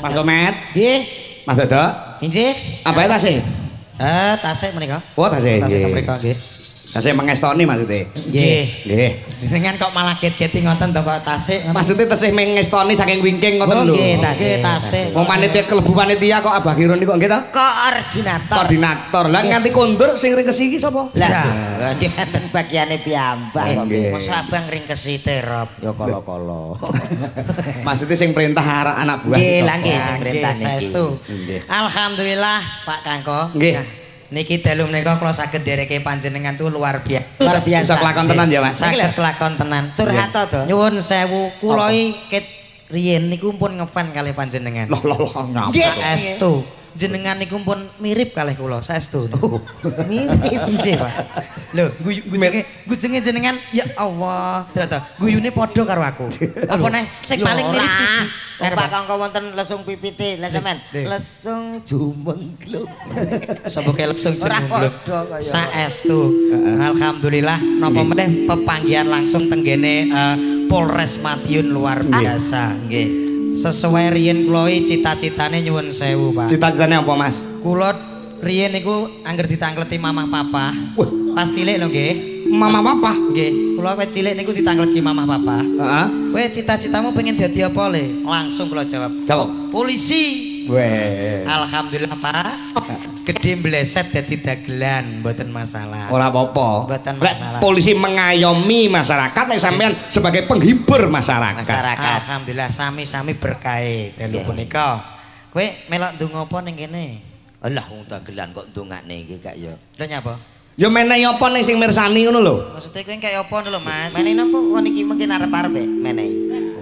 Mas Komet. Nggih. Mas Dodo. Inggih. Apa tasih? Tasih menika. Oh, tasih. Tasih menika nggih. Tasih mengestoni maksudnya. Nggih. Nggih. Jenengan kok malah get-geti ngoten to kok tasih. Maksudnya tasih mengestoni saking wingking ngoten lho. Nggih, tasih. Wong panitia kelebu panitia kok Abah Kirun niku nggih to? Koordinator. Koordinator. Lah nganti kondur sing ringkes iki sapa? Lah, ngeten bagiane piyambak kok. Nggih. Masa abang ringkesi terop. Ya kala-kala. Maksudnya sing perintah anak buah. Nggih, lah sapa? nggih sing perintah niki. Saestu. Alhamdulillah Pak Kangko. Nggih. Niki dalu menika kula saged dereke panjenengan tuh luar biasa. Luar biasa. Bisa kelakon tenan ya, Mas. Saged kelakon tenan. Curhat to. Nyuwun sewu kula iki riyen niku pun ngefan kalih panjenengan. Loh nyapa. Saestu. Jenengan niku pun mirip kalih kula, saestu. Mirip nggih, Pak. Lho, gujenge jenengan ya Allah. Ternyata guyune padha karo aku. Apa neh sing paling mirip siji. Pak Kangko wonten lesung pipiti, lah sampean lesung jumengluk. Sapa kaya lesung jumengluk. Saestu. Alhamdulillah napa meneh pepanggihan langsung tenggene Polres Madiun luar biasa. Nggih. Sesuai riyen kula cita-citane nyuwun sewu, Pak. Cita-citane apa, Mas? Kula riyen niku angger ditangkleti mamah papa. Pas cilik lho nggih. Mama papa? Nggih. Kula wis cilik niku ditangkleti mamah papa. Heeh. Kowe cita-citamu pengen dadi apa le? Langsung kula jawab. Jawab. Polisi. Weh. Alhamdulillah, Pak. Gede mbleset dadi dagelan, mboten masalah. Ora apa-apa. Mboten Lek masalah. polisi mengayomi masyarakat nek sampean sebagai penghibur masyarakat. Alhamdulillah sami-sami berkahe dalu punika. Kowe melok ndonga apa ning kene? Alah wong dagelan kok ndongakne iki Kak ya. Lho nyapa? Ya menehi apa ning sing mirsani ngono lho. Maksudnya kowe kaya apa lho, Mas? Menehi napa wong iki mungkin arep-arep menehi.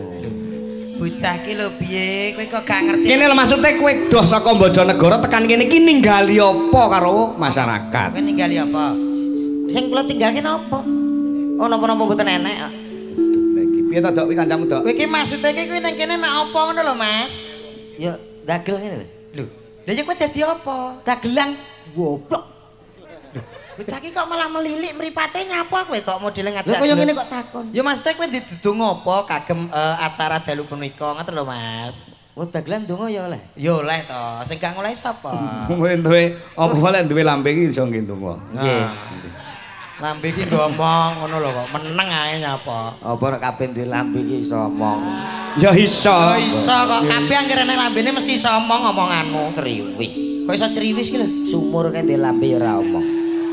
Bocah ki lho piye? Kowe kok gak ngerti. Kene lho maksudnya kowe doh saka Bojonegoro tekan kene iki ninggali apa karo masyarakat? Kowe ninggali apa? Sing kula tinggalke napa? Oh napa-napa mboten enek kok. Lagi piye to, Dok? Kuwi kancamu, Dok? Kowe iki maksudnya kowe nang kene mek apa ngono lho, Mas? Ya dagel ngene lho. Lho, lha ya kowe dadi apa? Dagelan goblok. Bocah ki kok malah melilik mripate nyapa kowe kok modele ngajak. Lho kaya ngene kok takon. Ya maksudnya kowe didudung apa kagem acara dalu punika ngoten lho, Mas. Oh dagelan donga ya oleh. Ya oleh to, sing gak ngolehi sapa? Kowe duwe apa lek duwe lambe iki iso ngendonga. Nggih. Lambe iki ngomong ngono lho kok meneng ae nyapa. Apa nek kabeh duwe lambe iki iso omong. Ya iso. Ya iso kok kabeh anggere nek lambene mesti iso omong omonganmu. Seriwis. Kok iso ceriwis ki lho? Sumur kan duwe lambe ya ora omong.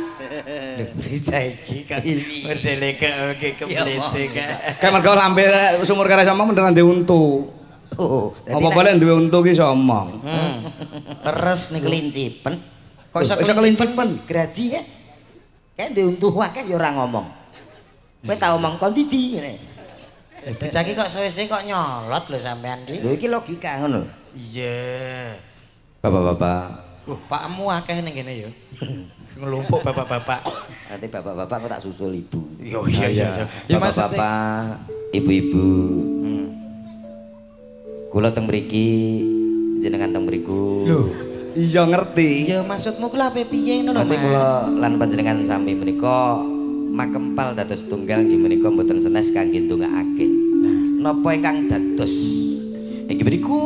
Bisa iki kok modele keblete kak. Kayak mergo lambe sumur kare sama beneran ndek untu. Oh, Apa boleh duwe untu ki iso omong. terus nih kelincipen. Kok iso kelincipen? Graji ya. Kayak diuntuh akeh ya ora ngomong. Kowe tau omong kon biji ngene. Bocah iki kok suwe-suwe kok nyolot lho sampean ki. Lho iki logika ngono. Iya. Bapak-bapak. Pakmu akeh ning kene ya. Ngelumpuk bapak-bapak. Nanti bapak-bapak kok tak susul ibu. Iya iya. Ya bapak-bapak, ibu-ibu. Kula teng mriki, jenengan teng mriku. Lho, iya ngerti. Ya maksudmu kuwi ape piye ngono lho, Nanti Mas? kula lan panjenengan sami menika makempal dados tunggal nggih menika mboten senes kangge ndongaake. Napa ingkang dados inggih mriku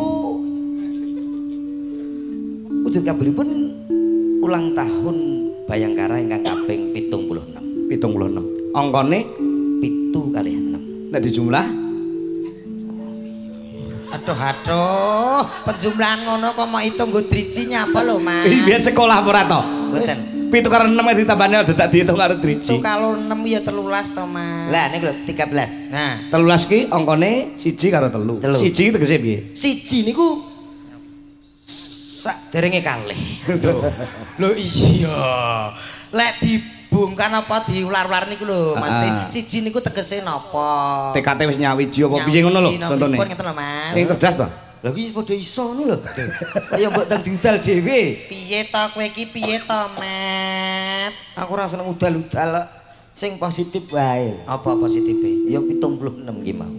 wujud kabelipun ulang tahun Bayangkara ingkang kaping 76. 76. Angkane 7 kali 6. nek dijumlah Aduh, penjumlahan ngono kok mau hitung nggo driji nyapa lho, Mas? biar sekolah apa ora to? Mboten. 7 karo 6 ditambahne dadak diitung karo driji. 7 karo 6 ya 13 to, Mas. Lah niku lho 13. Nah, 13 ki angkane 1 karo 3. Telu. 1 ki tegese piye? Siji niku sak derenge kalih. lho iya. Lek dibungkan apa diular-ular niku lho, Mas. Siji niku tegese napa? TKT wis nyawiji apa piye ngono lho contone. Pun ngeten lho, Mas. Sing cerdas to? Lah iki padha iso ngono lho. Kaya mbok teng diudal dhewe. Piye to kowe iki piye to, Mat? Aku ora seneng udal-udal sing positif wae. Apa positife? Ya 76 nggih mau.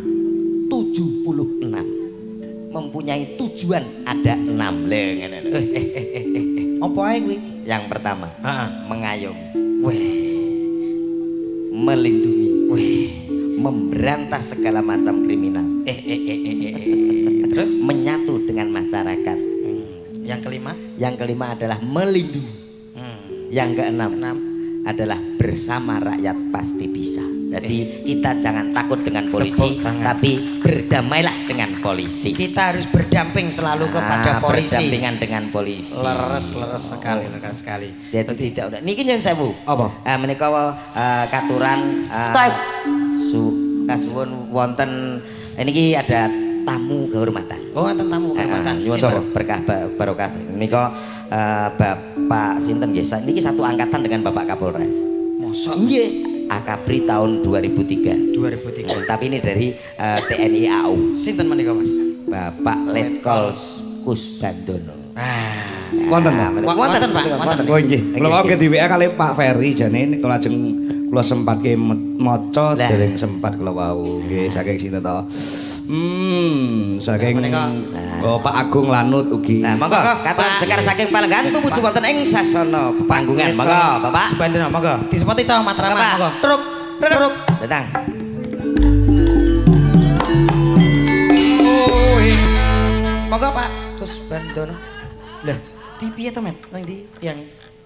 76. Mempunyai tujuan ada 6 le ngene lho. Apa ae kuwi? Yang pertama, mengayomi. Weh, Melindungi. weh. Memberantas segala macam kriminal. Terus menyatu dengan masyarakat. Yang kelima? Yang kelima adalah melindungi. Yang keenam adalah bersama rakyat pasti bisa. Jadi kita jangan takut dengan polisi, tapi berdamailah dengan polisi. Kita harus berdamping selalu kepada polisi. Berdampingan dengan polisi. Leres sekali. Jadi tidak udah. Niki nyuwun sewu. Apa? Menika katuran kasuwun wonten niki ada tamu kehormatan. Oh, wonten tamu kehormatan. Nyuwun berkah barokah. Menika Bapak sinten nggih? Niki satu angkatan dengan Bapak Kapolres. Mosok nggih. Akabri tahun 2003. Tapi ini dari TNI AU. Sinten menika, Mas? Bapak Letkol Kusbandono. Wonten Pak. Oh nggih. Kula wau di WA kali Pak Ferry jane niku lajeng kula sempatke maca dereng sempat kula wau. Nggih saking sinten to? Saking Pak Agung Lanut ugi. Nah, monggo katuran sekar saking Palenggan tumuju wonten ing sasana panggungan. Monggo, Bapak. Bandono, monggo. Disepoti Cawa Matraman, monggo. Truk. Datang. Monggo Pak Gus Bandono. Lah, di piye to, Met? Nang ndi tiyang?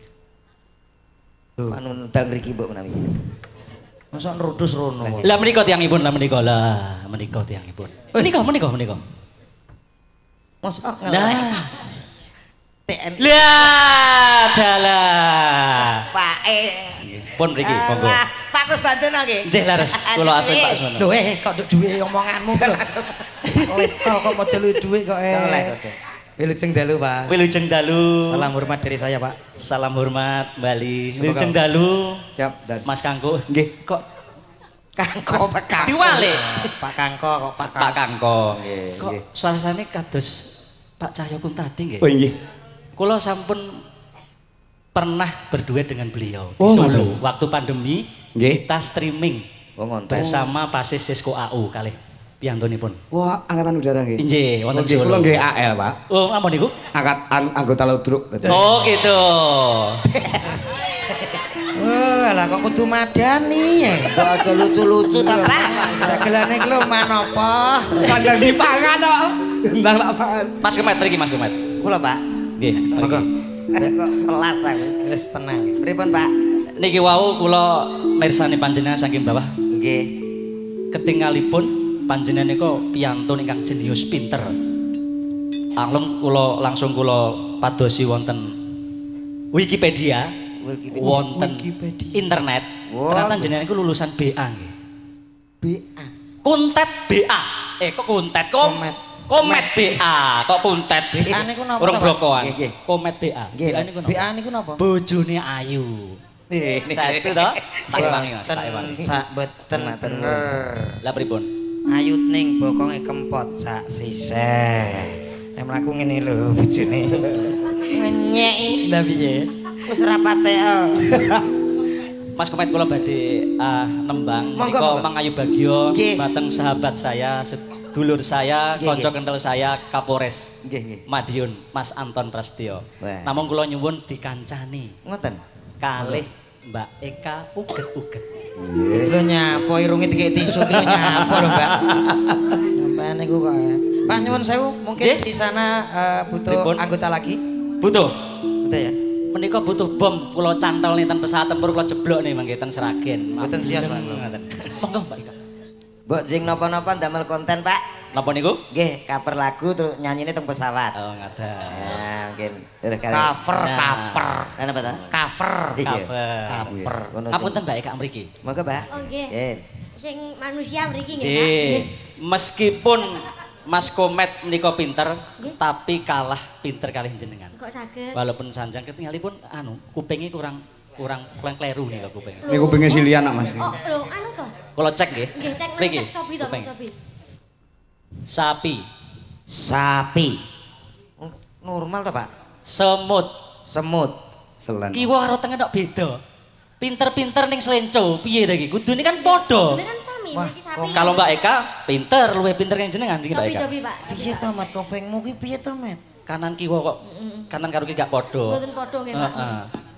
Manun dal mriki mbok menawi. Mosok nrudus rono. Lah menika tiyangipun, menika tiyangipun. Menika. Mosok Lah. TNI. Lah, dalah. Pak Pun mriki, monggo. Pak Gus Bandono nggih. Nggih leres, kula asih Pak Asmono. Lho kok duwe omonganmu lho. Letkol kok mau jelu duwe kok Wilujeng dalu, Pak. Wilujeng dalu. Salam hormat dari saya, Pak. Salam hormat Bali. Wilujeng dalu. Siap. Mas Kangko. Nggih. Kok Kangko Pak Kangko. diwale? Pak Kangko kok Pak Kangko. Kok suasane kados Pak Cahyokun tadi nggih? Oh nggih. Kula sampun pernah berduet dengan beliau di Oh, Solo. Waktu pandemi Nggih. kita streaming bersama Pasis Sisko AU kalih piyantunipun. Wah, angkatan udara nggih. Nggih, wonten Nggih, Solo. kula nggih AL, Pak. Oh, ampun niku? Anggota Ludruk. Oh, gitu. Lah kok kudu madani ya. Kok aja lucu-lucu ta, Pak? Dagelane iki lho manapa? Panjang dipangan kok. Ndang tak pangan. Mas Kemet mriki, Mas Kemet. Kula, Pak. Nggih. Monggo. Kok pelas aku. Wis tenang. Pripun, Pak? Niki wau kula mirsani panjenengan saking bawah. Nggih. Ketingalipun panjenengan niku piyantun ingkang jenius pinter. Langsung kula padosi wonten Wikipedia. Wonten internet. Ternyata jenengan niku lulusan BA nggih. BA. Kuntet BA. Kok kuntet? Komet BA. Kok kuntet? BA niku napa? Urung blokoan. Nggih. Komet BA. BA niku napa? BA niku napa? Bojone ayu. Saestu to? Tak ewangi Mas, tak ewangi. Sak beten bener. Lah pripun? Ayut ning bokonge kempot sak sisih. Nek mlaku ngene lho bojone. Nyeki. Lah piye? Wis rapate. Mas Komet kula badhe nembang Monggo, menika monggo. Mang Ayu Bagio Nggih. bateng sahabat saya, sedulur saya, Nggih, kanca nggih. kental saya Kapolres Nggih. Madiun, Mas Anton Prasetyo. Wah. Namung kula nyuwun dikancani Ngoten. kalih Mbak Eka uget-uget. Lho nyapa irunge dikek tisu ki lho nyapa lho, Mbak. Sampeyan niku kok. Pak nyuwun sewu, mungkin Nggih. di sana butuh Pripun? anggota lagi. Butuh. Betul ya? Menika butuh bom kula cantol nih pesawat tempur kula jeblok nih mangke ten Sragen. Mboten sias, Pak. Monggo Mbak Eka. Mbok jing napa-napa damel konten, Pak. Napa niku? Nggih, cover lagu terus nyanyine teng pesawat. Oh, ngadah. Nah, mungkin. Cover, Nah. cover. Kenapa ta? Cover. Iya. Cover. Ngono sih. Apunten Mbak Eka mriki. Monggo, Pak. Oh nggih. Nggih. Sing manusia mriki nggih, Pak. Nggih. Meskipun Mas Komet menika pinter, Nggih. tapi kalah pinter kalih jenengan. Kok saged? Walaupun sanjang ketinggalipun kupinge kurang kleru nih kok kupinge. Ini kupingnya Silian nak Mas. Oh, lho anu to. Kula cek nggih. Nggih, cek Mriki, cek cobi to, kuping. cobi. Sapi, Sapi. Normal ta, Pak? semut, Semut. Selen. kiwa karo tengen kok beda. Pinter-pinter ning selenco, piye ta iki? Kudune kan padha. Kudune kan sami mriki sapi. Kalau Mbak Eka pinter, luwih pinter yang jenengan iki Mbak Eka. Cobi, Pak. Piye to, Mat? Kopengmu ki piye to, Mat? Kanan kiwa kok kanan karo ki gak padha. Mboten padha nggih, Pak. Heeh.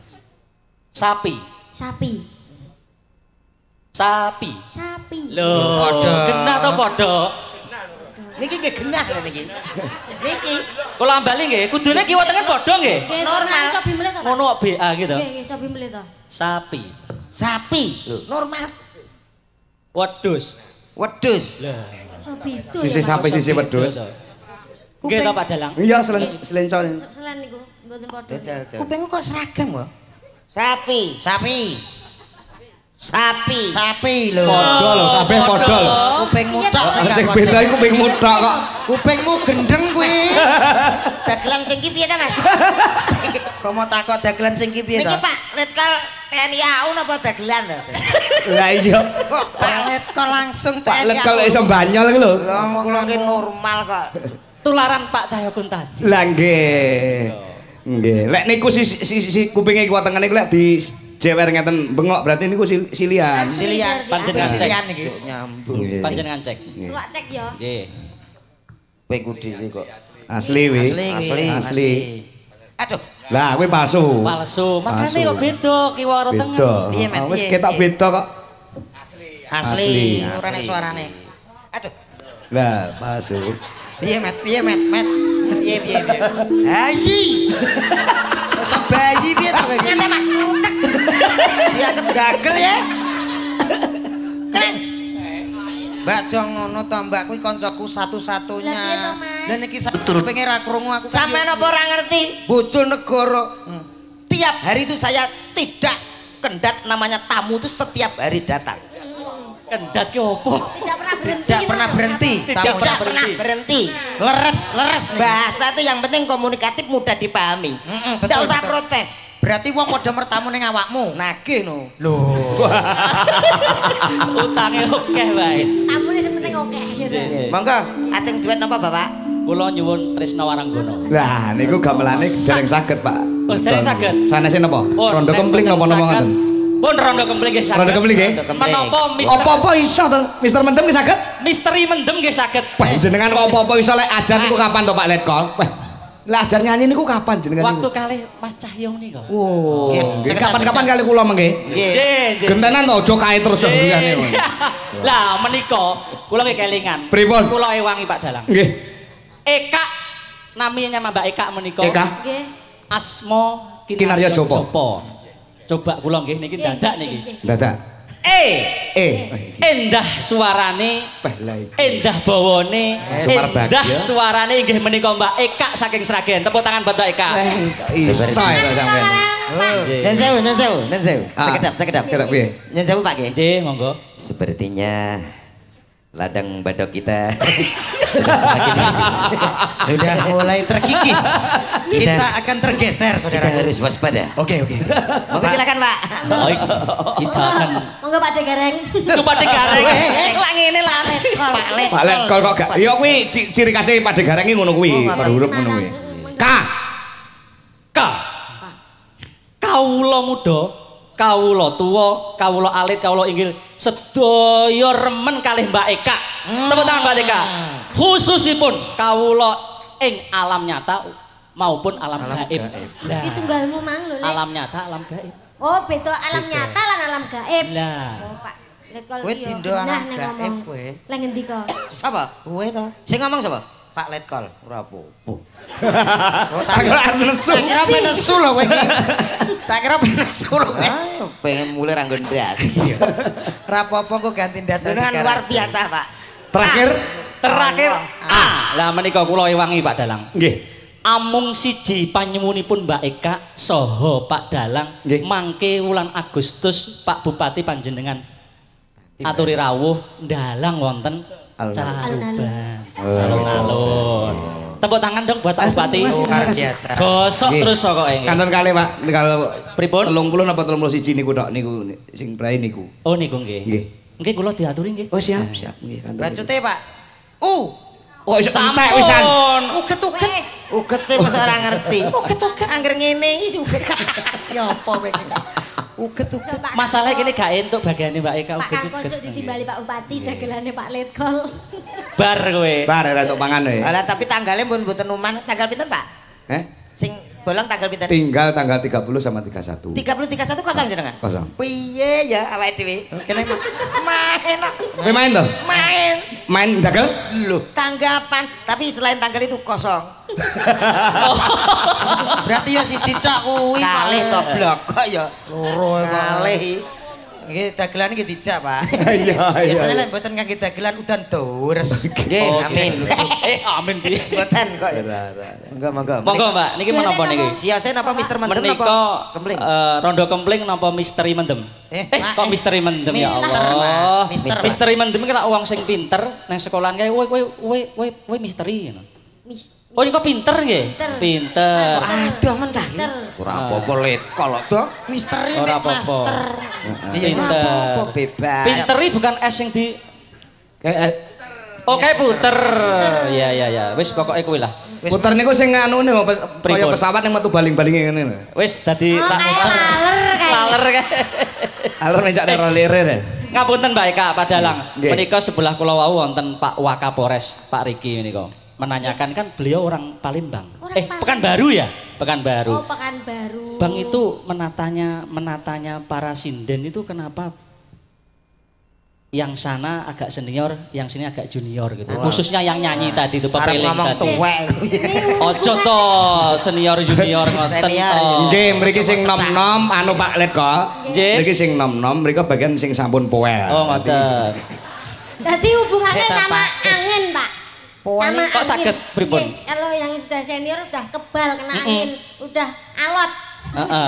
Sapi, Sapi. sapi. Sapi. Loh, Padha. kena to padha. Niki nggih genah lho niki. Niki. Kula ambali nggih, kudune kiwa tengen padha nggih. Normal. Cobi mulih to, Pak. Ngono kok BA gitu. Nggih, cobi mulih to. Sapi. Sapi lho, normal. Wedhus. Wedhus. Lah. Cobi itu. Sisi sampai sisi wedhus. Nggih to Pak Dalang. Iya selenco. Selain niku mboten padha. Kupingku kok seragam kok. Sapi. Sapi. Sapi. Sapi lho. Padha lho, kabeh padha lho. Kupingmu tok Sing beda iku kupingmu tok kok. Kupingmu gendeng kuwi. Dagelan sing ki piye ta, Mas? Kok mau takok dagelan sing ki piye ta? Niki Pak, Letkol TNI AU napa dagelan to? Lah iya. Pak Letkol langsung Pak TNI Letkol iso banyol iki lho. Kula ki normal kok. Tularan Pak Cahyokun tadi. Lah nggih. Nggih, lek niku si kupinge kiwa tengene lek di jewer ngeten bengok berarti niku silian. Silian, Panjenengan cek. silian iki nyambung. Panjenengan cek. Tuwak cek ya. Nggih. Kupingku dhewe kok. Asli wi. Asli. Aduh, Lah kuwi palsu. Palsu. Makane kok beda kiwa karo tengen. Beda. Piye, Met? Wis Piye, ketok piye? beda kok. asli. Ora nek suarane. Aduh. Lah palsu. Piye Met? Piye Met? Met. Piye piye piye. Haji. Masa bayi piye to kowe? Nyate mak krutek. Dia kegagel ya. Keren. Mbak Jong ngono to Mbak kuwi kancaku satu-satunya. Lah piye to, Mas? Lah niki pengen ra krungu aku. Sampeyan apa ora ngerti? Bojo negara. Tiap hari itu saya tidak kendat namanya tamu itu setiap hari datang. Kendat ki opo? Tidak pernah berhenti. Tidak pernah berhenti. Tidak Tidak pernah berhenti. Leres, leres. Bahasa itu yang penting komunikatif mudah dipahami. Tidak usah protes. Berarti wong padha mertamu ning awakmu. Nagih no. Loh. Utange akeh wae. Tamune sing penting oke. Monggo, ajeng duet napa Bapak? Kula nyuwun Trisna Waranggono. Lah niku gamelane dereng saged, Pak. Oh, dereng saged. Sanese napa? Rondo kempling napa napa ngoten? Pun rondo kempling nggih saged. Rondo kempling nggih. Menapa Mister Apa-apa iso to, Mister Mendem nggih saged? Misteri mendem nggih saged. Panjenengan kok apa-apa iso lek ajan niku kapan to Pak Letkol? Wah. Lah ajan nyanyi niku kapan jenengan? Waktu kalih Mas Cahyong niku. Oh, nggih kapan-kapan kali kula mengke. Nggih. Gentenan to aja kae terus jenengane. Lah menika kula nggih kelingan. Pripun? Kula ewangi Pak Dalang. Nggih. Eka namanya Mbak Eka menika. Eka. Nggih. Asma Kinarya Jopo. Coba kula nggih niki dadak niki. Dadak. Endah suarane, endah bawane, Sumar endah Bagya. suarane inggih menika Mbak Eka saking Sragen. Tepuk tangan buat Mbak Eka. Iso ya sampean. Nen sewu. Sekedap. Sekedap piye? Nen sewu Pak nggih. Nggih, monggo. Sepertinya ladang badok kita sudah semakin habis. Sudah mulai terkikis. Kita akan tergeser, saudara. Kita harus waspada. Oke. Monggo silakan, Pak. Baik, kita akan Monggo Pak Degareng. Pak Degareng. Lah ngene lah. Pak Letkol kok gak. Ya kuwi ciri khase Pak Degareng iki ngono kuwi, berhuruf ngono kuwi. K. Kawula muda, kawula tuwa, kawula alit, kawula inggil sedaya remen kalih Mbak Eka. Tepuk tangan Mbak Eka. Khususipun kawula ing alam nyata maupun alam gaib. Lah, Iki tunggalmu mang lho, Lek. alam nyata, alam gaib. Oh, beda alam nyata lan alam gaib. Lah, Oh, Pak. Letkol Kowe iki yo. dindo alam Nah, nek gaib ngomong. kowe. Lah ngendi kok? Sapa? Kowe to. Sing ngomong sapa? Pak Letkol. Ora apa-apa. Tak kira nesu. Tak kira pengen nesu lho kowe iki. Tak kira pengen nesu lho kowe. Pengen mulai ranggon ndas. Ora apa-apa kok ganti ndas. Dengan luar biasa, Pak. Terakhir Lah menika kula ewangi Pak Dalang. nggih. Amung siji panyuwunipun Mbak Eka saha Pak Dalang Nggih. mangke wulan Agustus Pak Bupati panjenengan aturi rawuh ndalang wonten Caruban. Alun-alun. Tepuk tangan dong buat Pak Bupati. Luar biasa. Gosok Nggih. terus pokoke. Kanten kalih Pak, kalau Pripun? 30 napa 31 niku tok niku sing prae niku. Oh niku nggih. Nggih. Nggih kula diaturi nggih. Oh siap nggih kanten. Bacute, Pak. Oh iso entek wisan. Uget-uget. Wes. Ugete masa ora ngerti. Uget-uget angger ngene iki uget. Ya apa kowe iki? Uget-uget. Masalah kene gak entuk bagiane Mbak Eka Pak Kangkos uget-uget. sok ditimbali Pak Bupati dagelane Pak Letkol. Bar kowe. Bar ora entuk pangan wae. Alah tapi tanggalnya mboten uman. Tanggal pinten, Pak? Heh? Sing Bolong tanggal pinten? Tinggal tanggal 30 sama 31. 30 31 kosong jenengan. Kosong. Piye ya awake dhewe? Kene main kok. Kowe main toh? Main. Main dagel? Loh, tanggapan, tapi selain tanggal itu kosong. Berarti ya siji tok kuwi Kalih to blok kok ya. loro Kalih. Nggih dagelan iki dijak, Pak. Iya, iya. Biasane lek mboten ngangge dagelan udan dures. Nggih, amin. Amin piye. Mboten kok. Enggak, monggo. Monggo, Mbak. Niki menapa niki? Siase napa Mister Mendem Menika napa kempling? rondo kempling napa misteri mendem? Kok misteri mendem ya Allah. Misteri mendem ki lak wong sing pinter nang sekolahan kae kowe misteri ngono. Oh niku pinter nggih? Pinter. Aduh men cah. Ora apa-apa let kalau to. Misteri Ora mek apa-apa. master. Iya apa-apa bebas. Pinteri bukan es yang di kayak oh kayak puter. Ya. Wis pokoke kuwi lah. Puter niku sing anune kaya pesawat yang metu baling-balinge ngene lho. Wis dadi Laler kayak. Alur nejak daerah lirir. Ngapunten Mbak Eka Pak Dalang. Nggih. Menika sebelah kula wau wonten Pak Wakapolres Pak Riki menika. Menanyakan kan beliau orang Palembang. Pekanbaru ya? Pekanbaru. Oh, Pekanbaru. Bang itu menatanya para sinden itu kenapa yang sana agak senior, yang sini agak junior gitu. Khususnya yang nyanyi tadi itu Arep pepeling ngomong tadi. tuwek. Ojo to senior junior ngoten to. Nggih, mriki sing nom-nom anu Pak Let kok. Nggih. Mriki sing nom-nom mriko bagian sing sampun poel. Oh ngoten. Jadi hubungannya Kita, sama Pak. angin, Pak. Poel Sama kok angin. saged pripun? Nggih, kalau yang sudah senior udah kebal kena angin, udah alot. Heeh.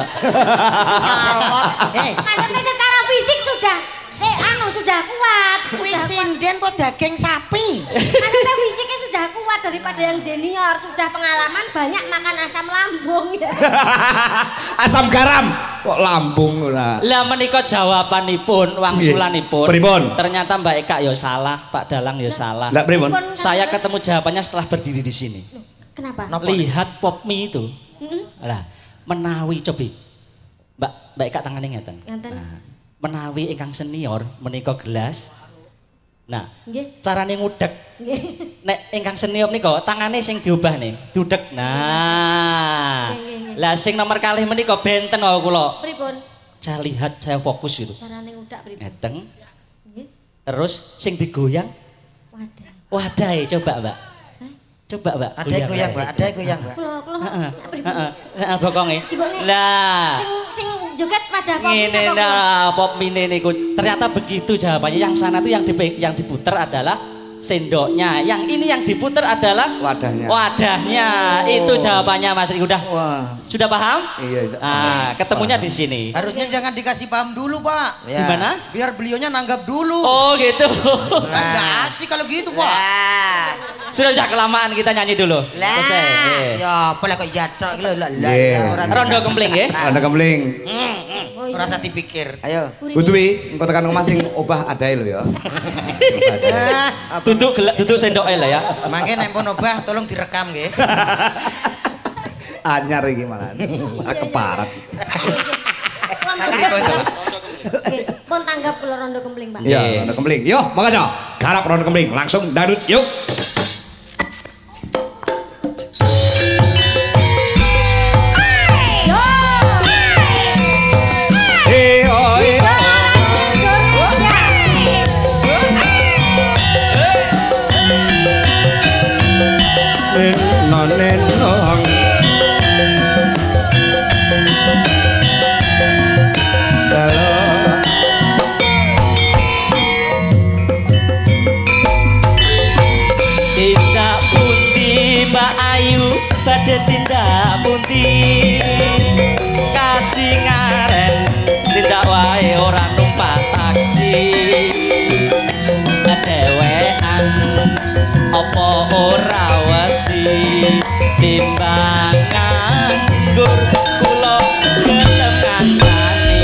Maksudnya secara fisik sudah sudah kuat. Kuwi Sudah kuat. sinden kok daging sapi. Maksudnya fisiknya sudah kuat daripada yang senior, sudah pengalaman banyak makan asam lambung ya. Asam garam kok lambung ora. Lah menika jawabanipun wangsulanipun. Pripun? Ternyata Mbak Eka ya salah, Pak Dalang ya salah. Lah pripun? Saya ketemu jawabannya setelah berdiri di sini. Kenapa? Lihat pop mie itu. Lah, menawi cobi. Mbak Eka tangane ngeten. Ngeten. Nah, menawi ingkang senior menika gelas. Nah, Nggih. carane ngudek. Nggih. Nek ingkang senior nika tangane sing diubah nih, dudek. Nah. Nggih. Lah sing nomor kalih menika benten wae kula. Pripun? Saya lihat, saya fokus gitu. Carane ngudak pripun? Ngeten. Nggih. Terus sing digoyang. Wadah. Wadahe coba, Mbak. Coba, Mbak. Ada yang goyang, Mbak. Ada yang goyang, Mbak. Kulo pripun? Heeh, bokonge. Jebone. Lah. Sing joget pada kopi Ini apa? nah, pop mini niku ternyata begitu jawabannya. Yang sana tuh yang diputer adalah sendoknya. Yang ini yang diputer adalah Wadahnya. Wadahnya. Itu jawabannya Mas Riki. Wah. Sudah paham? Iya. Ah, ketemunya di sini. Harusnya jangan dikasih paham dulu, Pak. Ya. Gimana? Biar beliaunya nanggap dulu. Oh, gitu. Kan nggak asik kalau gitu, Pak. Lah. Sudah kelamaan kita nyanyi dulu. Lah. Ya, boleh kok ya tok lho lah. Nggih. Rondo kempling nggih. Ada kembling. Oh, iya. Rasa dipikir. Ayo. Butuhi engko tekan omah sing obah adae lho ya. Duduk sendoke lah ya. Mangke nek pun obah tolong direkam nggih. Anyar iki malah. Keparat. Oke, pun tanggap kula rondo kempling, Pak. Iya, rondo kembling. Yo, makasih. Garap rondo kembling. Langsung dadut yuk. Yo! Tindak pundi Mbak Ayu badhe tindak pundi kadingaren tindak wae ora numpak taksi dewean apa ora wedi timbangan gur kula gelem kancani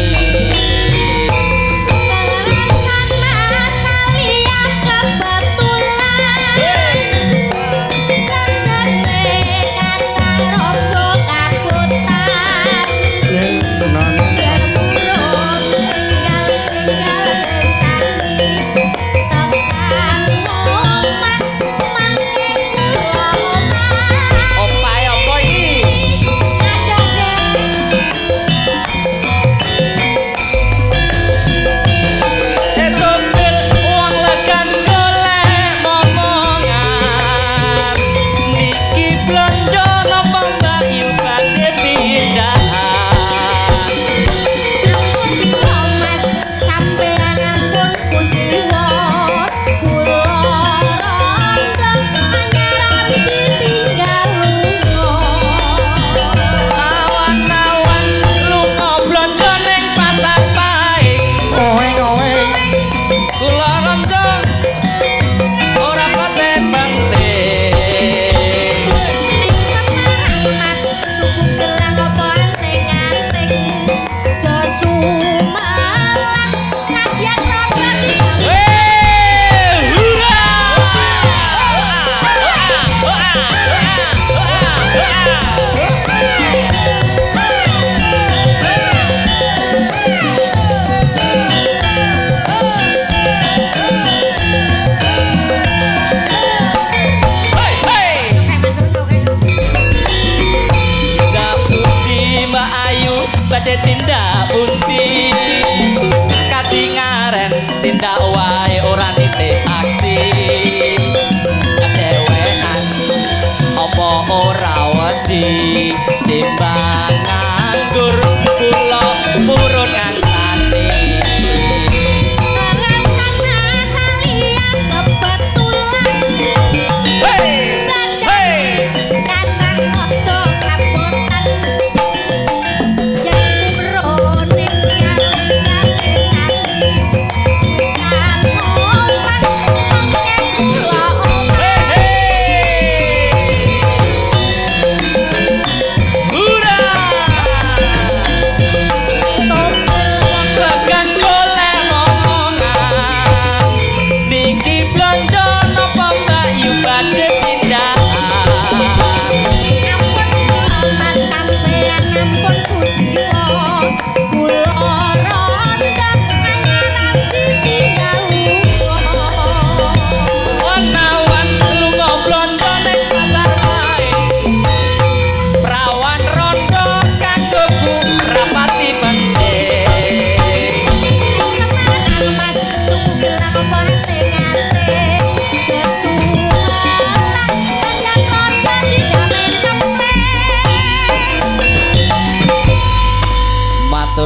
Kata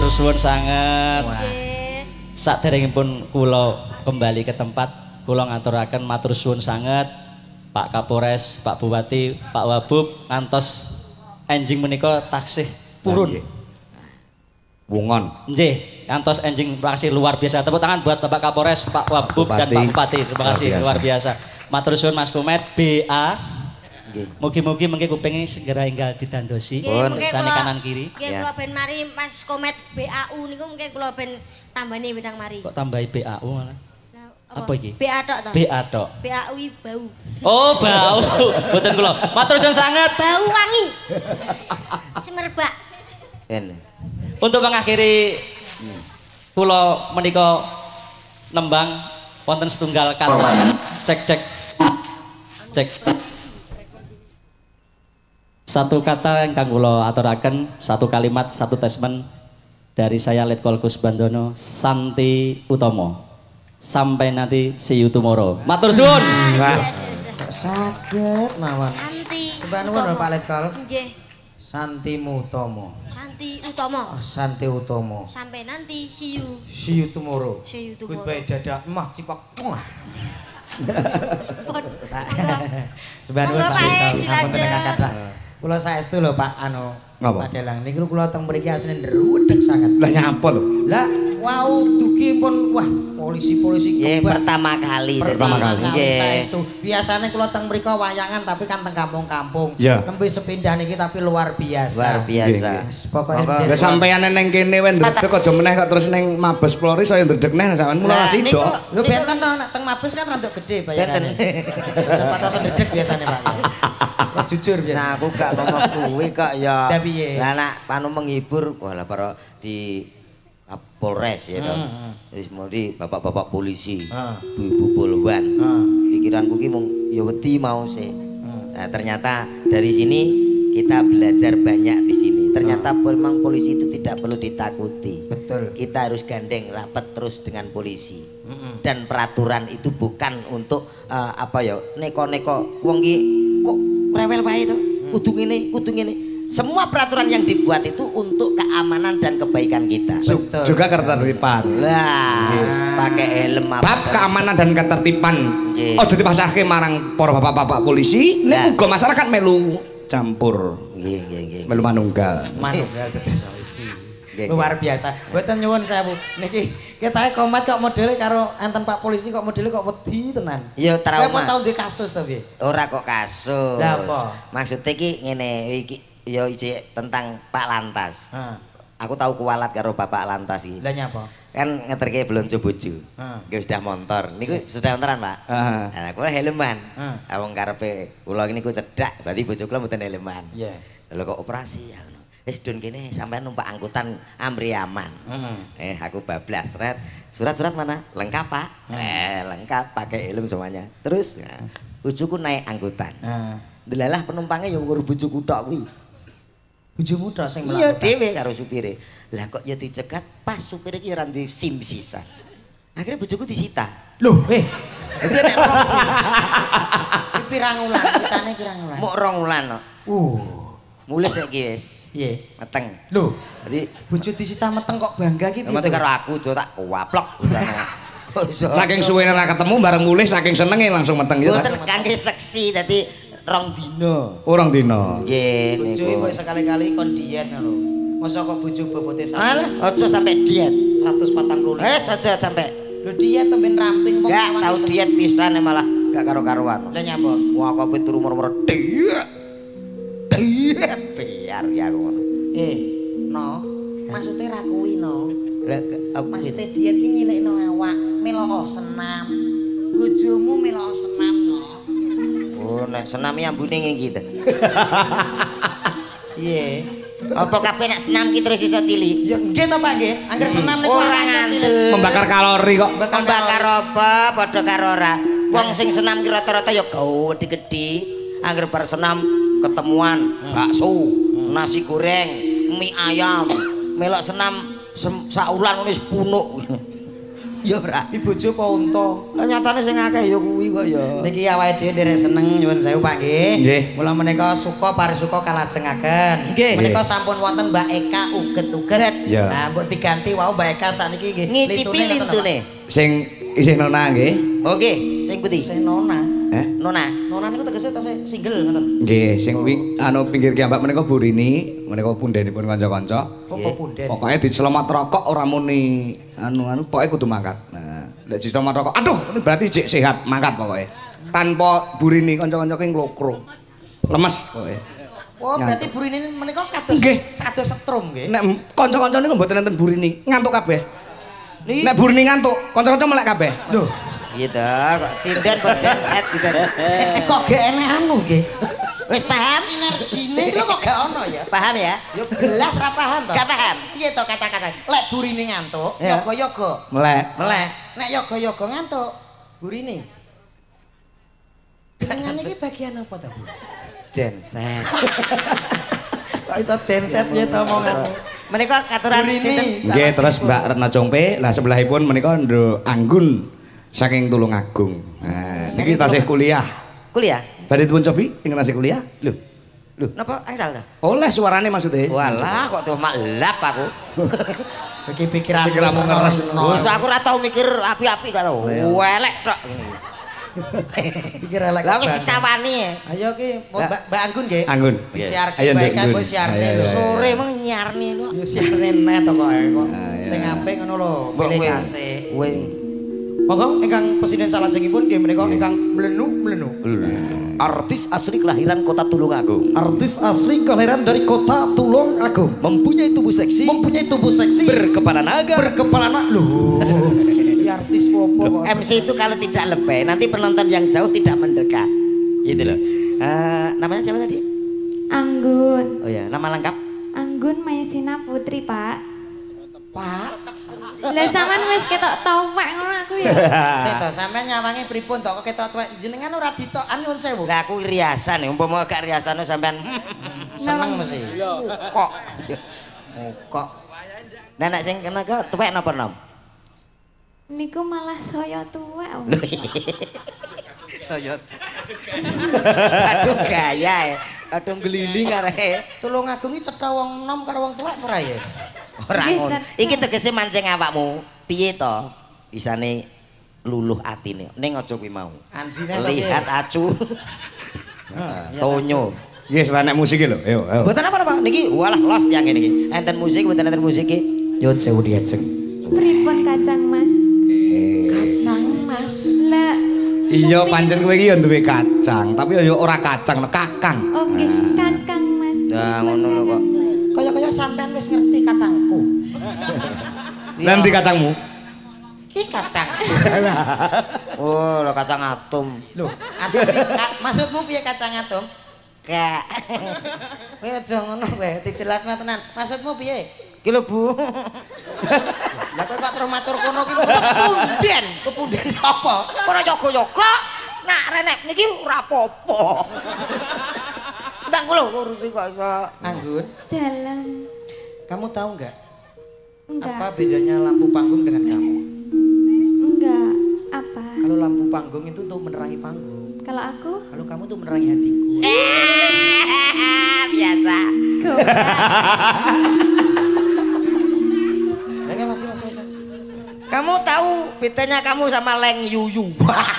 matur suwun sanget. Nggih. Saderengipun kula kembali ke tempat, kula ngaturaken matur suwun sanget Pak Kapolres, Pak Bupati, Pak Wabub ngantos enjing menika taksih purun. Wungon. Nggih, ngantos enjing taksih luar biasa. Tepuk tangan buat Bapak Kapolres, Pak Wabub dan Pak Bupati. Terima kasih luar biasa. Matur suwun Mas Kumet, BA. Mugi-mugi mengke kupinge segera enggal didandosi. Sane kanan kiri. Nggih kula ben mari Mas Komet BAU niku mengke kula ben tambani wedang mari. Kok tambahi BAU malah? Apa iki? BA tok to. BA tok. BAU bau. Oh, bau. Mboten kula. Matur suwun sanget. Bau wangi. Semerbak. Untuk mengakhiri kula menika nembang wonten setunggal kata. Cek. Satu kata ingkang kula aturaken, satu kalimat, satu statement dari saya Letkol Kusbandono Santi Utomo. Sampai nanti see you tomorrow. Matur suwun. Saged mawon. Santi. Sebangun Pak Letkol. Nggih. Santi Utomo. Santi Utomo. Santi Utomo. Sampai nanti see you. See you tomorrow. See you tomorrow. Goodbye dadah emah cipak. Sebangun Pak Letkol. Kula saestu lho Pak Ngapa? Pak Delang niki kula teng mriki asline ndruwedeg sanget. Lah nyapa lho. Lah wau dugi pun wah polisi-polisi Nggih pertama kali. Nggih. Saestu. Biasane kula teng mriki wayangan tapi kan teng kampung-kampung. Nembe sepindah niki tapi luar biasa. Luar biasa. Pokoke Lah sampeyan neng kene wae ndredeg aja meneh kok terus neng Mabes Polri saya ndredeg neh sampean mula sidok. Lho benten to nek teng Mabes kan rada gede bayarane. Benten patos ndredeg biasane Pak. Jujur biasa. Nah aku gak ngomong kuwi kok ya. Lah piye? Lah nak panu menghibur wah lah para di Polres ya toh. Wis mesti bapak-bapak polisi, ibu-ibu polwan. Pikiranku ki mung ya wedi mau sih. Nah ternyata dari sini kita belajar banyak di sini. Ternyata memang polisi itu tidak perlu ditakuti. Betul. Kita harus gandeng rapat terus dengan polisi. Dan peraturan itu bukan untuk apa ya neko-neko wong ki kok rewel wae to. Kudu ngene. Semua peraturan yang dibuat itu untuk keamanan dan kebaikan kita. Juga ketertiban. Lah, pakai helm apa? Bab keamanan dan ketertiban. Ojo dipasarke marang para bapak-bapak polisi, nek uga masyarakat melu campur. Nggih. Melu manunggal. Manunggal tetes sawiji. Luar biasa. Mboten nyuwun sewu. Niki ketahe komat kok modele karo enten Pak polisi kok modele kok wedi tenan. Ya trauma. Apa tau di kasus to piye? Ora kok kasus. Lah apa? Maksudnya ki ngene iki ya ijik tentang Pak Lantas. Aku tahu kualat karo Bapak Lantas iki. Lah nyapa? Kan ngeterke blonjo bojo. Nggih sudah motor. Niku sudah montoran, Pak. Nah, kula helman. Wong karepe kula niku cedak, berarti bojo kula mboten helman. Iya. Lha kok operasi ya ngono. Wis don kene sampean numpak angkutan Amri aman. Aku bablas red. Surat-surat mana? Lengkap, Pak. Lengkap, pakai helm semuanya. Terus bojoku naik angkutan. Delalah penumpangnya yang ngurus bojoku tok kuwi. Bojomu tok sing mlaku. Iya dhewe karo supire. Lah kok ya dicegat pas supire iki ora duwe SIM sisan. Akhirnya bojoku disita. Loh, Dadi nek pirang wulan citane pirang wulan? mok 2 wulan kok. Mulih saiki wis. Piye? Meteng. Loh, Dadi bojo disita meteng kok bangga ki mate karo aku do tak waplok. Saking suwene ora ketemu bareng mulih saking senenge langsung meteng ya. Mboten kangge seksi dadi 2 dina. Orang dina. Nggih, bojo niku. kok sekali-kali kon diet lho. Masa kok bojo bobote Alah, aja sampe diet. 145. Aja sampe. Lho diet temben ramping kok. Gak tau diet pisan malah gak karo-karuan. Lah nyapa? Wah, kok turu moro-moro diet. Biar ya aku ngono. No. Maksudnya ra kuwi no. Lah Maksudnya diet ki nyilekno awak, melok senam. Bojomu melok senam no. oh, nek senam ambune ngene iki to. Iya. Apa kabeh nek senam ki terus iso cilik? Ya nggih to Pak nggih. Angger senam niku Ora ngandel. Membakar kalori kok. Bakar apa padha karo ora. Wong sing senam ki rata-rata ya gede-gede. Angger bar senam ketemuan bakso, nasi goreng, mie ayam. Melok senam saulan wis punuk. Ya ora. Iki bojo apa unta? Lah nyatane sing akeh ya kuwi kok ya. Niki awake dhewe nderek seneng nyuwun sewu Pak nggih. Nggih. Mula menika suka parisuka kalajengaken. Nggih. Menika sampun wonten Mbak Eka uget-uget. Ya. Nah, mbok diganti wau Mbak Eka sakniki nggih. Ngicipi lintune. Sing isih nona nggih. Oke, sing putih. Sing nona. Nona. Nona niku tegese tasih single ngoten. Nggih, sing anu pinggir kiambak menika Burini, menika pundenipun kanca-kanca. Apa punden? Pokoke dicelemat rokok ora muni anu pokoke kudu mangkat. Nah, nek dicelemat rokok, aduh, ini berarti jek sehat, mangkat pokoke. Tanpa Burini kanca-kanca ki nglokro. Lemes pokoke. Oh, berarti Burini menika kados kados setrum nggih. Nek kanca-kanca niku mboten enten Burini, ngantuk kabeh. Nih. Nek Burini ngantuk, kanca-kanca melek kabeh. Lho, Iya dah, kok sinden kok genset bisa. kok gak enek anu nggih. Wis paham? Sinergine lho kok gak ono ya. Paham ya? Yo belas ra paham to. Gak paham. Piye to kata-kata? Lek burine ngantuk, Ya. yoga-yoga. Melek. Melek. Nek yoga-yoga ngantuk, burine. Dengan iki bagian apa to, Bu? Genset. Kok iso genset piye to omonganmu? Menika katuran sinten? Nggih, terus Mbak Retna Jongpe, lah sebelahipun menika ndro Anggun saking Tulungagung. Nah, niki tasih kuliah. Kuliah. Badhe dipun cobi ing tasih kuliah? Loh. Loh, napa angsal ta? Oleh suarane maksudnya. Walah, kok tuh maklap aku. Iki pikiranmu Pikiranmu ngeres. Wes aku ora tau mikir api-api kok tau. Welek tok. Pikir elek. Lah wis ditawani. Ayo ki Mbak Anggun nggih. Anggun. Siarke Ayo, bae kan Anggun. kowe siarne Ayo, lho. ayo. Sore meng nyarni kok. Yo siarne net kok kok. iya. Sing apik ngono lho, pilih kasih. Kowe Monggo ingkang presiden salajengipun nggih menika ingkang mlenu-mlenu. artis asli kelahiran kota Tulungagung. Artis asli kelahiran dari kota Tulungagung. Mempunyai tubuh seksi. Mempunyai tubuh seksi. Berkepala naga. Berkepala nak loh. Ini artis popo. MC itu kalau tidak lebay, nanti penonton yang jauh tidak mendekat. Gitu loh. Namanya siapa tadi? Anggun. Oh ya, nama lengkap? Anggun Maisina Putri, Pak. Pak. Lah sampean wis ketok towek ngono aku ya. Seto sampean nyawangi pripun to kok ketok tuwek jenengan ora dicokan nyuwun sewu. Lah aku riasan ya, umpama gak riasan sampean Seneng mesti. kok. Kok Nah nek sing kena kok tuwek napa nom? Niku malah saya tuwek. Soyot. Aduh gaya ya. Aduh geliling arek. Tulungagung iki cetha wong nom karo wong tuwek ora ya? Ora Nggih, ngono. cetha. Iki tegese mancing awakmu. Piye to? Isane luluh atine. Ning aja kuwi mau. Anjine to. Lihat acu. Tonyo. Nggih, selanek musik lho. Ayo, ayo. Mboten apa-apa niki walah los tiyang ngene iki. Enten musik, mboten enten musik iki. Nyuwun sewu diajeng. Pripun Kacang Mas? Kacang Mas. Lah Iya, pancen kowe iki ya duwe kacang, tapi ya ora kacang, kakang. oh nggih Kakang Mas. Nah, Pripun ngono lho kok. Kakang Mas? Kaya-kaya sampean wis ngerti kacangku. Nanti kacangmu. Ki kacang. Oh, lo kacang atom. Loh, atom ki maksudmu piye kacang atom? Kak. Kowe aja ngono kowe, dijelasno tenan. Maksudmu piye? Ki lho, Bu. Lah kowe kok terus matur kono ki Punden. kepunden apa? Ora yoga-yoga. Nak renek niki ora apa-apa. Entang kula ngurusi kok iso. Anggun, Dalam kamu tahu nggak enggak. apa bedanya lampu panggung dengan kamu? Enggak. Apa? Kalau lampu panggung itu untuk menerangi panggung. Kalau aku? Kalau kamu tuh menerangi hatiku. Biasa. Saya macam. Kamu tahu bedanya kamu sama Leng Yuyu?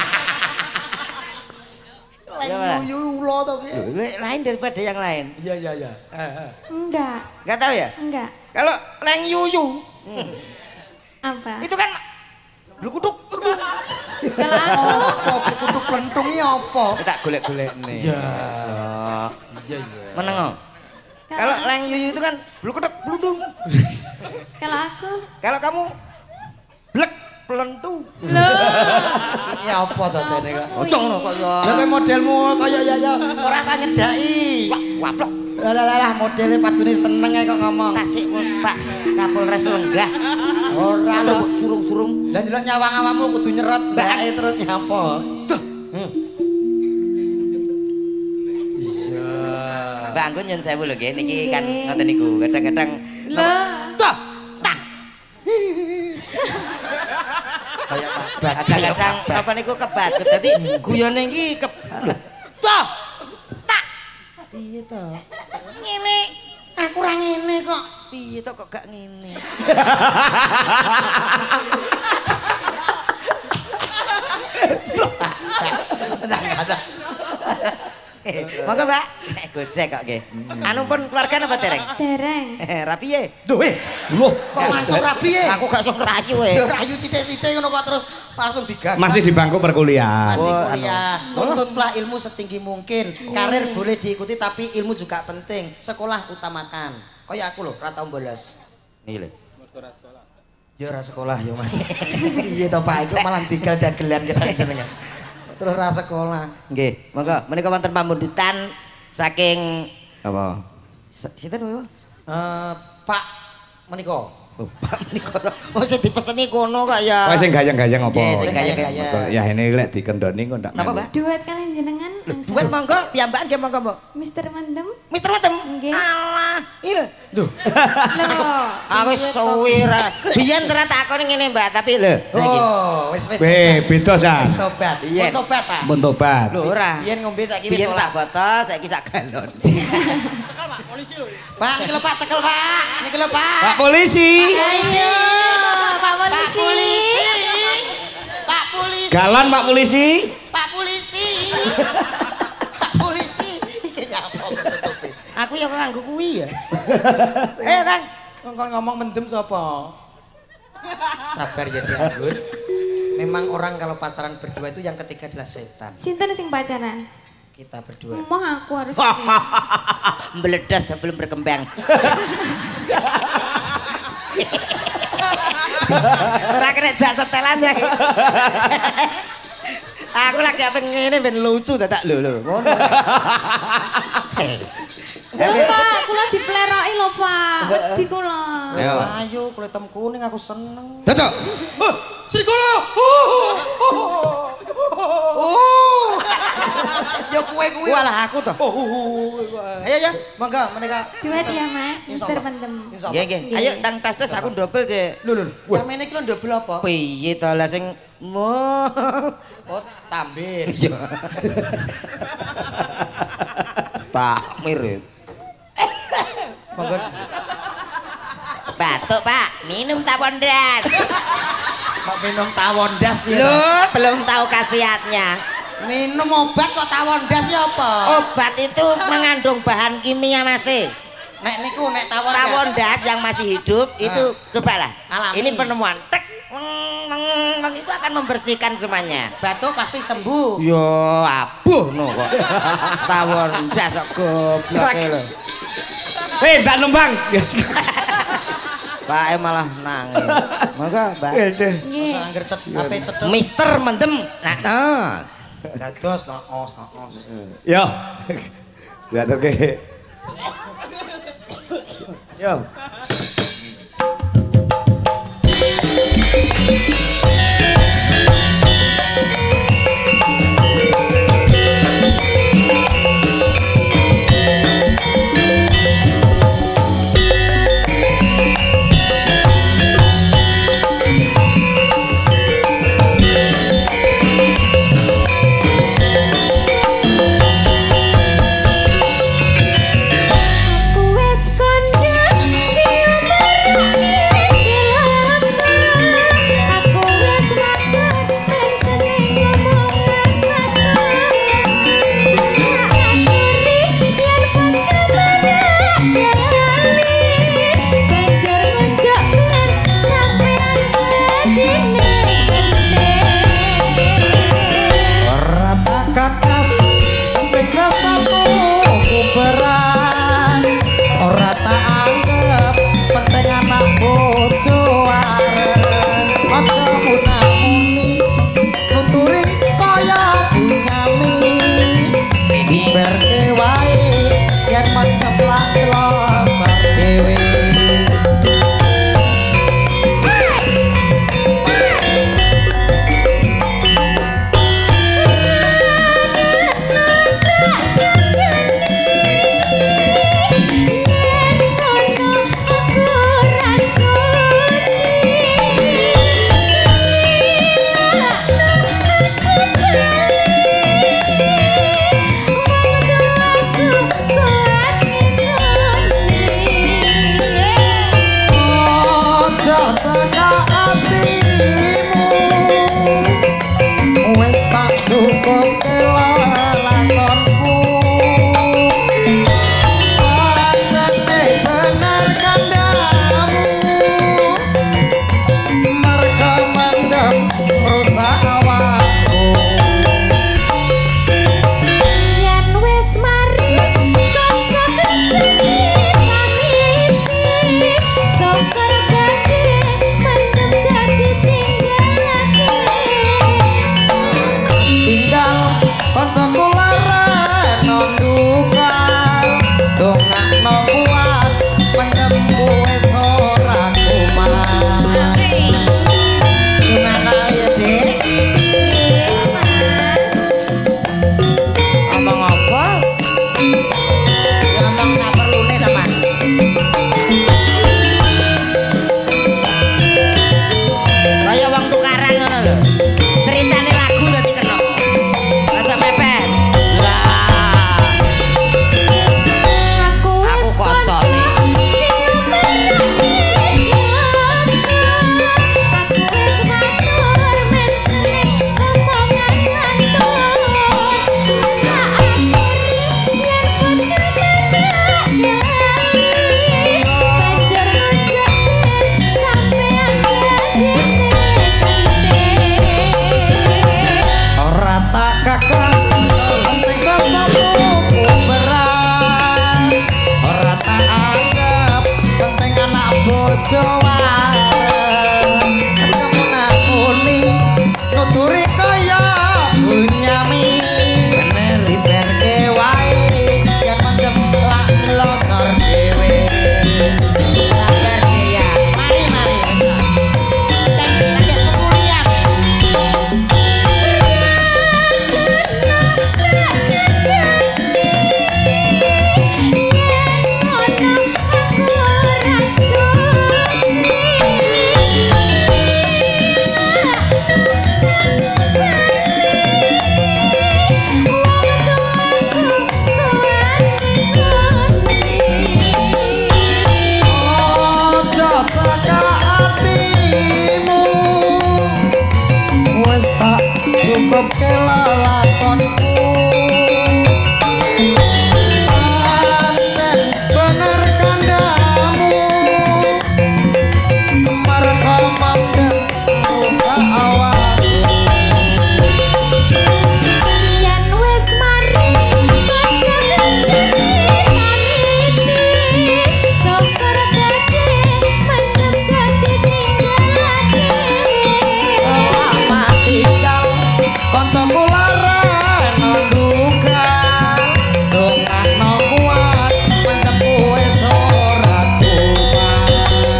Leng yuyu lo to piye? Lain daripada yang lain. Iya. Enggak. Enggak tahu ya? Enggak. Kalau Leng Yuyu Apa? itu kan blukuduk. Kalau aku Apa kudu plentungi apa? Tak golek-golek nih. Iya. Iya. Meneng. Kalau Leng Yuyu itu kan blukuduk bludung. kalau aku Kalau kamu blek pelentu. loh. Iki apa to jane kok? Ojo ngono kok ya. Lah kowe modelmu kaya ya ora usah nyedaki. Waplok. Lah modele padune seneng ae kok ngomong. Tasik Pak Kapolres lenggah. Ora lho. Surung-surung. Lah ndelok nyawang awakmu kudu nyerot mbake terus nyapa. Mbak Anggun nyun sewu lho nggih niki kan ngoten niku. Kadang-kadang Loh. Tuh, tak. Kadang-kadang apa niku kebacut. Dadi guyone iki Toh. Tak. Piye to? Ngene. Aku ora ngene kok. Piye to kok gak ngene? Monggo, Mbak. Gojek kok nggih. Anu pun keluarga napa dereng? Dereng. Rapi ye. Loh, Kok langsung rapi ye? Aku gak sok rayu ye. Ya rayu sithik-sithik ngono kok terus langsung digagas. masih di bangku perkuliahan. Masih kuliah. Tuntutlah ilmu setinggi mungkin. Karir boleh diikuti tapi ilmu juga penting. Sekolah utamakan. Kaya aku lho, ora tau bolos. Niki lho. Ya ora sekolah ya Mas. Piye to Pak, iku malah jinggal dagelan kita jenengan. Terus ora sekolah. Nggih, monggo menika wonten pamundhutan saking Apa? sinten Pak? Pak menika. Oh, Pak menika. Oh, sing dipeseni kono kok ya. Kowe sing gayang-gayang apa? Nggih, sing gayang-gayang. Ya ini lek dikendoni kok ndak. Napa, Mbak? Duet kalian jenengan. Duet monggo, piyambakan nggih monggo, Mbak. Mister Mendem. Mister Wetem. Nggih. Alah, iya. Loh. Aku suwi ra. Biyen ora takoni ngene, Mbak, tapi lho saiki. Oh, wis Beda San. Wis tobat. Iya. Mun tobat Pak. Mun tobat. Lho ora. Biyen ngombe saiki wis Biyen sak ora. botol, saiki sak galon. Pak, niki lho Pak, cekel Pak. Niki lho Pak. Pak polisi. Ayo, Pak Polisi. Pak polisi. Galon Pak polisi. Pak polisi. Pak polisi. Iki nyapa tutupe. Aku ya nganggo kuwi ya. Kang. Kon ngomong mendem sapa? Sabar ya Dianggun. Memang orang kalau pacaran berdua itu yang ketiga adalah setan. Sinten sing pacaran? Kita berdua. Mau aku harus. Meledas sebelum berkembang. Ora kena jak setelan ya. Aku lagi apa ngene ben lucu dadak lho. Ngono. Pak, kula dipleroki lho, Pak. Wedi kula. Ayo kulit hitam kuning aku seneng. Cocok. Srikala. Ya kue kuwi. Walah aku toh. Ayo ya, mangga menika. Duet ya, Mas. Mister Mendem. Nggih nggih. Ayo tang tas-tas aku double, Cek. Lho. Samene iki lho ndobel apa? Piye to lah sing Oh, tambir. Takmir. Mangga. Batuk, Pak. Minum tawon das. Kok minum tawon das piye? Loh, belum tahu khasiatnya. Minum obat kok tawon das ya apa? Obat itu mengandung bahan kimia masih. Nek niku nek tawon Tawon das yang masih hidup itu cobalah. Alami. Ini penemuan. Tek. Itu akan membersihkan semuanya. batuk pasti sembuh. Yo abuh no kok. Tawon das kok goblok lho. Tak numpang. Pak malah nangis. Monggo, Mbak. Nggih. Angger ape cedhek. Mister Mendem. Nah, Dados naos. Yo. Ya oke. Yo. Aku wis kondang cium marane. Aku cukup kelelakonku Pacete bener kandamu Merga mendem rusak awakku Yen wis mari kanca-kanca Sokor gede mendem dadi tinggal kancaku laren nondukan dongakno kuat mendem wis ora kumat gimana ya Dik ngomong apa ngomong saperlune teman kaya wong tukaran ngono lho ceritane lagu dadi kena rada mepet lah Aku kocone ora tak kakas penting sesuatu beras ora tak anggap penting anak bojo wareng kemenakuni nuturi kaya bunyami bener diperke wae yang mendem lak losor dhewe sabar ya mari dan lagi kemuliaan Ojo teka hatimu wis tak cukup kelelakonku pancen bener kandamu merga mandeg rusak awakku Yen wis mari kanca-kanca Sokor gede mendem dadi selamat tinggal kancaku laren nondukan dongakno kuat mendem wis ora kumat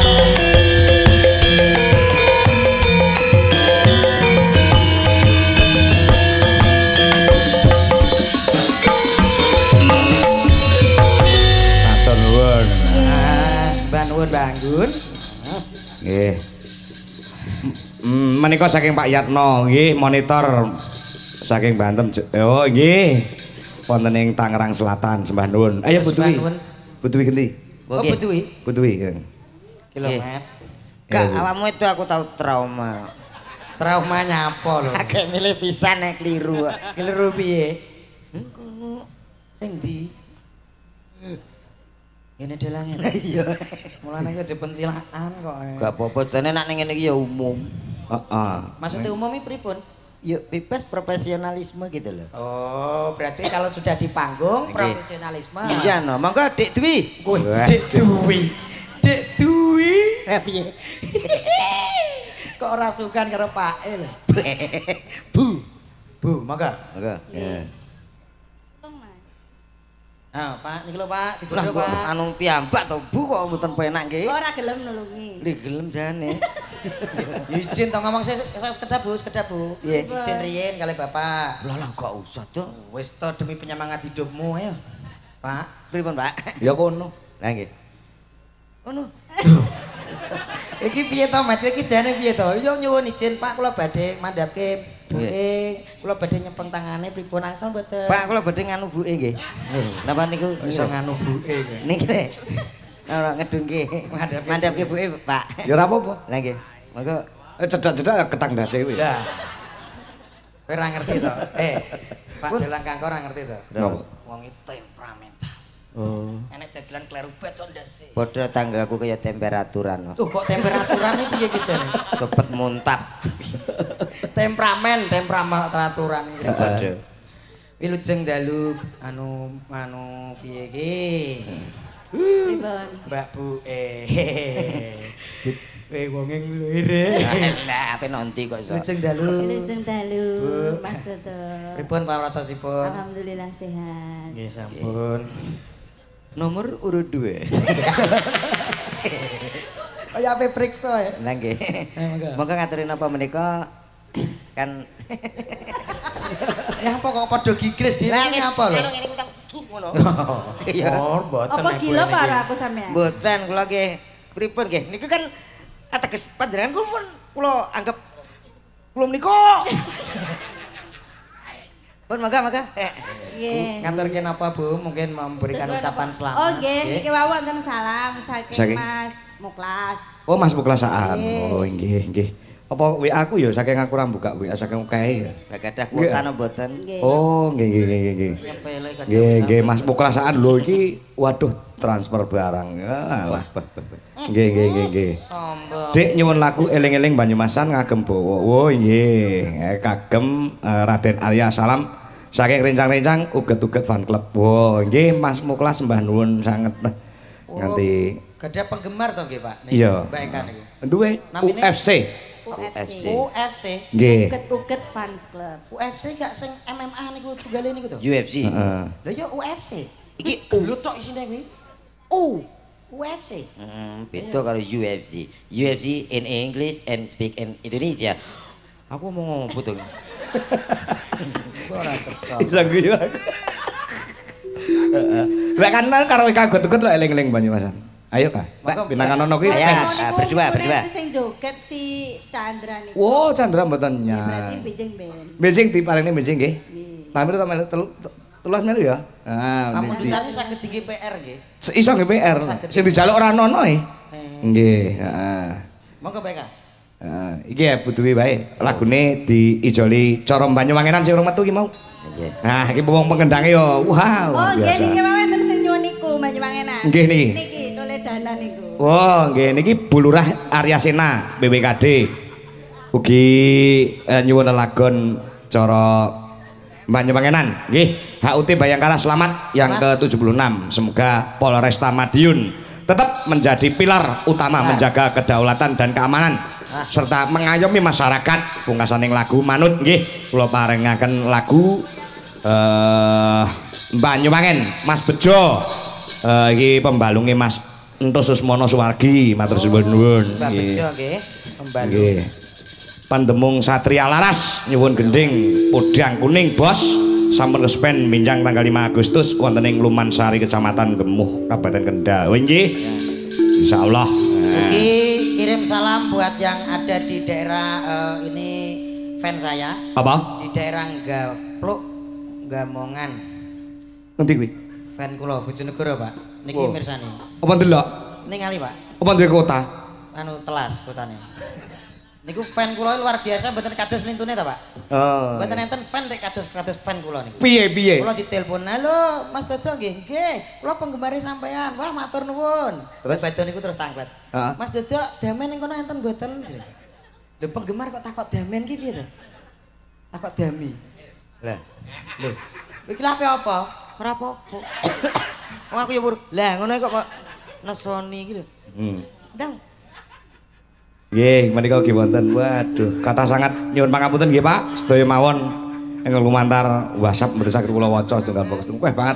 Matur nuwun. Mbah nuwun Banggun. Nggih. Menika saking Pak Yatno nggih monitor saking Banten. Oh nggih. Wonten ing Tangerang Selatan sembah nuwun. Ayo Butuwi. Butuwi genti. Oh Butuwi. Butuwi. Kilomet. Kak, awakmu itu aku tahu trauma. Traumanya apa lho? Akeh milih pisan nek kliru. Keliru piye? Sing ndi? Ngene delange. Iya. Mulane iki aja pencilaan kok. Gak apa-apa jane nek ngene iki ya umum. Heeh. Maksudnya umum iki pripun? Yuk bebas profesionalisme gitu loh. Oh, berarti kalau sudah di panggung profesionalisme. Iya no, monggo Dik Dwi. Wih, Dik Dwi. Dik Dwi. Piye? Kok ora sukan karo Pak E lho. Bu. Bu, monggo. Monggo. Ya. Ah, Pak, niki lho Pak, Lah digodho kok Pak. anu piyambak to Bu kok mboten penak nggih. Ora gelem nulungi. Li gelem jane. Izin to ngomong saya sekedap Bu, sekedap Bu. Iya. Izin riyen kali Bapak. Lah gak usah to. Wis to demi penyemangat hidupmu ayo. Pak, Pripun, Pak? Ya kono. Lah nggih. Ngono. iki piye to, Mat? Iki jane piye to? Yo nyuwun izin Pak, kula badhe mandhapke buke, kula badhe nyepeng tangane pripun angsal mboten? Pak kula badhe nganu buke nggih. Napa niku iso nganu buke. niki nek ora ngedunke. Mandhapke buke, Pak. Ya ora apa-apa. Lah nggih. Monggo Cedak-cedak ketang dase kuwi. Lah. Kowe ora ngerti to? Pak Dalang Kangkor ora ngerti to? Napa? Wong iki temperamental. Oh. Enek dagelan kleru bet sondase. Padha tanggaku kaya temperaturan. Kok temperaturan iki piye iki jane? Cepet muntap. Temperaturan iki. Padha. Wilujeng dalu anu piye iki? Mbak Bu wonge nglire. Lah ape nanti kok iso. Wilujeng dalu. Wilujeng dalu, Mas Dodo. Pripun pawartosipun? Alhamdulillah sehat. Nggih sampun. Nomor urut 2. Kaya ape priksa ya? Lah nggih. Monggo ngaturin apa menika kan Ya apa kok padha gigris dhewe apa lho? ngono. Iya. Mboten. Apa gila karo aku sampean? Mboten kula nggih pripun nggih. Niku kan ateges panjenengan kula anggap kula menika. Pun mangga. Nggih. Ngaturke napa Bu? Mungkin memberikan ucapan selamat. Oh nggih, niki wau wonten salam saking Mas Muklas. Oh Mas Muklasaan. Oh nggih. Apa WA aku ya saking aku ora buka WA saking kae ya. Lah gadah kuota napa mboten? Oh nggih. Nggih Mas Muklasaan lho iki waduh transfer barang. Wah. Nggih. Sombong. Dik nyuwun lagu eling-eling Banyumasan ngagem bawa. Oh nggih, kagem Raden Arya Salam saking rencang-rencang uget-uget fan club. Oh nggih Mas Muklas sembah nuwun sanget. Nganti gadah penggemar to nggih Pak? Iya. Mbak Eka niku. Duwe UFC. UFC. Nggih. Uget Fans Club. UFC gak sing MMA niku tunggale niku to? UFC. Heeh. Lah ya UFC. Iki gelut tok isine kuwi. UFC. Beda karo UFC. UFC in English and speak in Indonesia. Aku mau ngomong betul. Ora cekak. Bisa guyu aku. Lek kan karo kagot-ugot lek eling-eling Banyumasan. Ayo Kak. Pinangan ono kuwi. Ya, berdua. Sing joget si Chandra niku. Wow, Chandra mboten nya. Berarti Bejeng Ben. Bejing diparingne bejing nggih. Tampil ta melu 13 melu ya. Kamu ditani saged tinggi PR nggih. Iso nggih PR. Sing dijaluk ora ono e. Nggih, heeh. Monggo Pak Eka. Iki ya butuhi bae. Lagune diijoli Cara Banyuwangenan sing urung metu iki mau. Nggih. Nah, iki wong pengendange yo wah luar Oh, nggih biasa. niki wonten sing nyuwun niku Banyuwangenan. Nggih niki. Niki Toledana niku. Wah, nggih niki Bulurah Arya Sena BWKD. Ugi nyuwun lagon Cara Banyuwangenan. Nggih, HUT Bayangkara selamat yang ke-76. Semoga Polresta Madiun tetap menjadi pilar utama menjaga kedaulatan dan keamanan serta mengayomi masyarakat. Pungkasaning lagu manut nggih kula paringaken lagu Banyuwangen Mas Bejo. Iki pembalunge Mas Entus Susmono Suwargi matur nuwun. Mbak Bejo nggih. Pembalung. Nggih. Pandemung Satria Laras nyuwun gending podang kuning bos sampun kespen minjang tanggal 5 Agustus wonten ing Lumansari Kecamatan Gemuh Kabupaten Kendal. Nggih. Insyaallah. Oke, kirim salam buat yang ada di daerah ini fans saya. Apa? Di daerah Gapluk, Gamongan. Nanti kuwi. Fan kula Bojonegoro, Pak. Niki mirsani. Apa ndelok? Ningali, Pak. Apa duwe kota? Anu telas kotane. Niku fan kula luar biasa mboten kados lintune ta, Pak? Oh. Mboten enten fan rek kados fan kula niku. Piye? Kula ditelepon, "Halo, Mas Dodo nggih, nggih. Kula penggemar sampean. Wah, matur nuwun." Terus badhe niku terus tanglet. Mas Dodo, damen ning kono enten mboten? Lho penggemar kok takok damen ki piye to? Takok dami. Lah, lho. Iki lha apa? Ora apa-apa. Wong aku ya pur. Lah ngono kok nesoni iki lho. Ndang. Nggih, menika ugi wonten. Waduh, kata sangat nyuwun pangapunten nggih Pak. Sedaya mawon ingkang lumantar WhatsApp mboten saged kula waca setunggal box. Kuwi banget.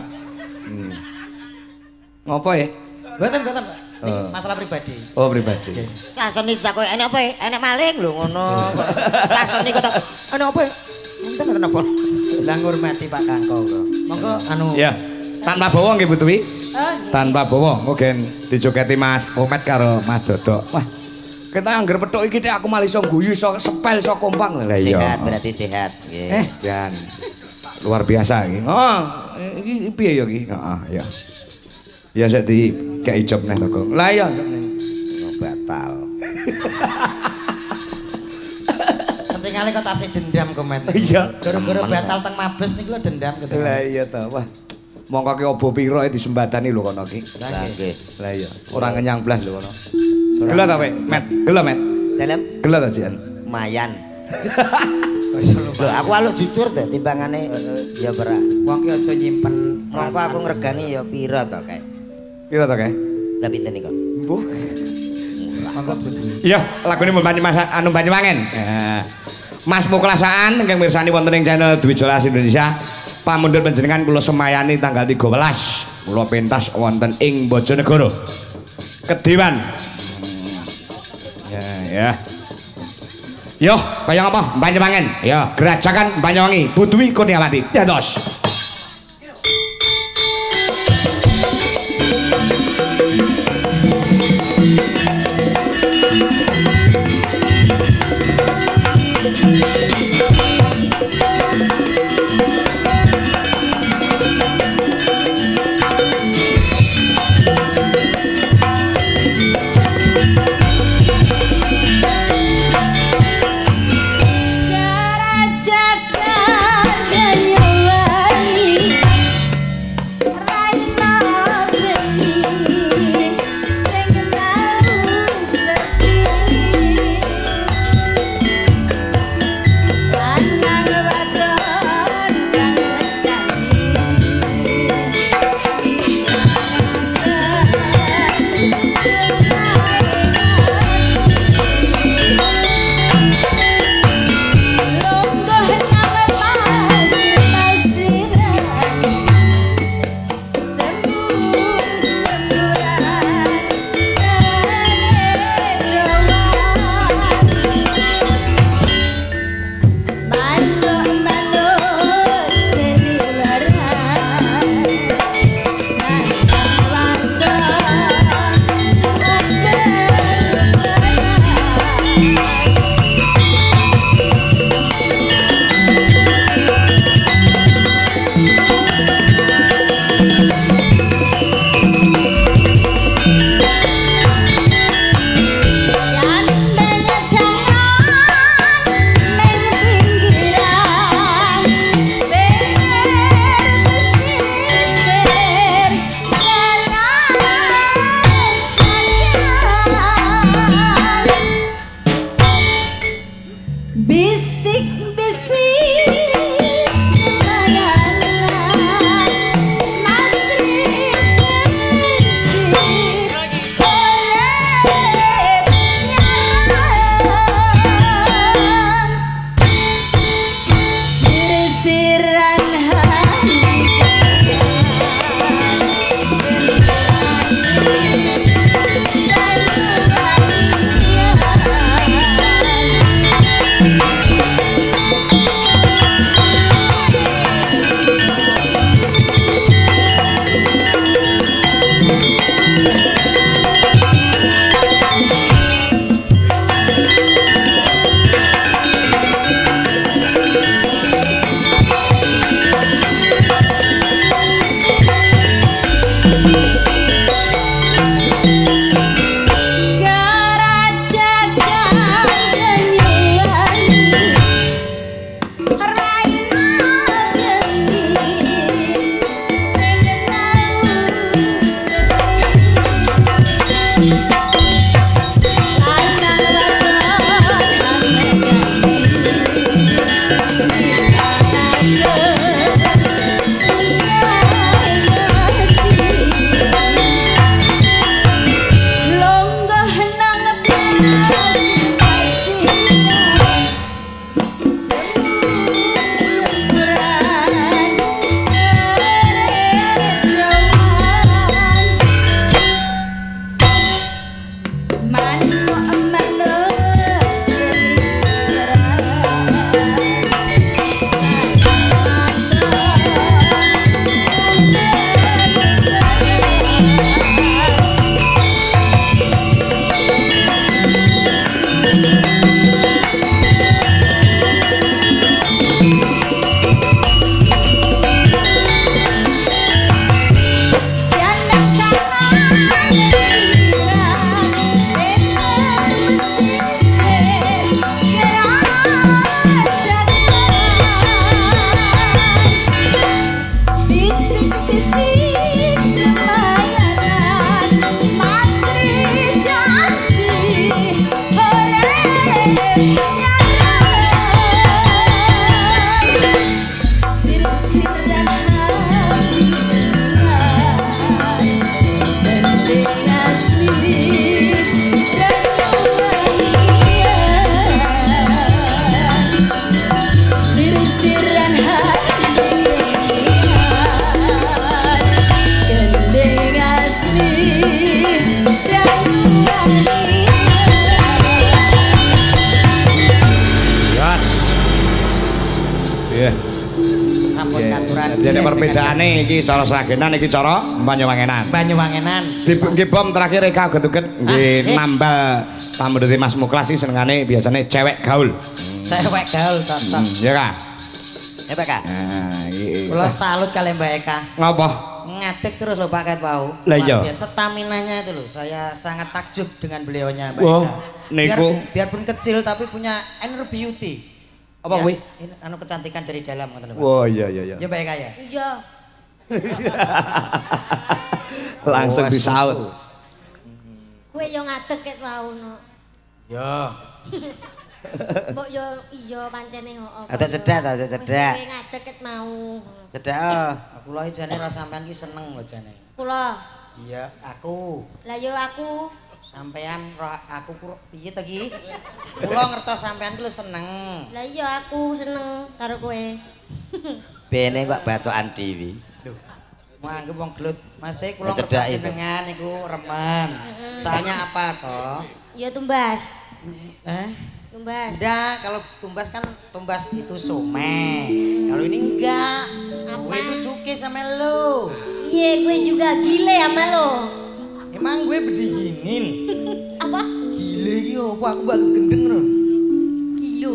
Ngopo ya? Mboten, Pak. Niki masalah pribadi. Oh, pribadi. Saseni takoki enak apa? Enak maling lho ngono. Saseni kok tak enak apa? Enten kenapa? Lah ngurmati Pak Kangko kula. Monggo anu Ya. Tanpa bawa nggih Bu Tuwi. Oh, Tanpa bawa mungkin dijogeti Mas Omet karo Mas Dodo. Wah. Kita anggar petuk iki aku malah iso guyu, iso sepel, iso kompang. Lah iya. Sehat berarti sehat. Nggih. Dan luar biasa iki. Oh, iki piye ya iki? Heeh, ya. Ya sik di kei job neh to, Lah iya batal. penting kali kok tak tasih dendam komen. Iya. Gara-gara batal teng mabes niku lho dendam gitu. Lah iya ta, wah. Mongko ki obo piro disembadani lho kono ki. Lah nggih. Lah iya, ora kenyang blas lho kono. Gelo ta, Pak? Met, gelo, Met. Dalam Gelo ta, Jian? mayan. Lho, aku aluk jujur deh timbangane ya berak. Wong ki aja nyimpen Mongko aku ngregani ya pira to kae. Piro ta, kae? Lah pinten niku? Mbuh. monggo Budi. Iya, lagune mbok anu Banyuwangen. Mas Muklasaan ingkang mirsani wonten ing channel Dwi Jolas Indonesia. Pamundhut panjenengan kula semayani tanggal 13. Kula pentas wonten ing Bojonegoro. Kedewan. Ya. Yo, kaya apa? Banyuwangen. Ya, Gerajakan Banyuwangi, Bu Dwi Kurniawati. Dados. Gerajakan Banyuwangi sampun katuran. Jadi perbedaane iki cara Sragenan iki cara Banyuwangenan. Banyuwangenan. Nggih bom terakhir Eka uget-uget nggih nambal tamu dari Mas Muklas iki senengane biasane cewek gaul. Cewek gaul tonton. Ya Kak. Ya Pak Kak. Nah, iki. Kula salut kali Mbak Eka. Ngapa? Ngatik terus lho Pak Ket wau. Lah iya. Staminanya itu loh. Saya sangat takjub dengan beliaunya Mbak Wah, Eka. niku. Biarpun kecil tapi punya inner beauty. Apa kuwi? Ini anu kecantikan dari dalam ngoten lho Pak. Wah, iya iya iya. Ya Mbak Eka ya. Iya. Langsung disaut. Kowe yo ngadeg ket wau no. Ya. Mbok yo iya pancene heeh. Ada cedak ta, ada cedak. Kowe ngadeg ket mau. Cedak. Oh. Kula iki jane ra sampean ki seneng lho jane. Kula. Iya, aku. Lah yo aku Sampean roh aku piye to ki? Kula ngertos sampean ki lho seneng. Lah iya aku seneng karo kowe. Bene kok bacokan dhewe. Lho. Mau anggap wong gelut. Mas Teh kula Cedak ngertos itu. jenengan niku remen. Soalnya apa toh? Ya tumbas. Tumbas. Enggak, kalau tumbas kan tumbas itu some. Kalau ini enggak. Gue itu suke sama lo. Iya, gue juga gile sama lo. Emang gue bedinginin. Apa? Gile iki opo aku bakal gendeng lho. Kilo.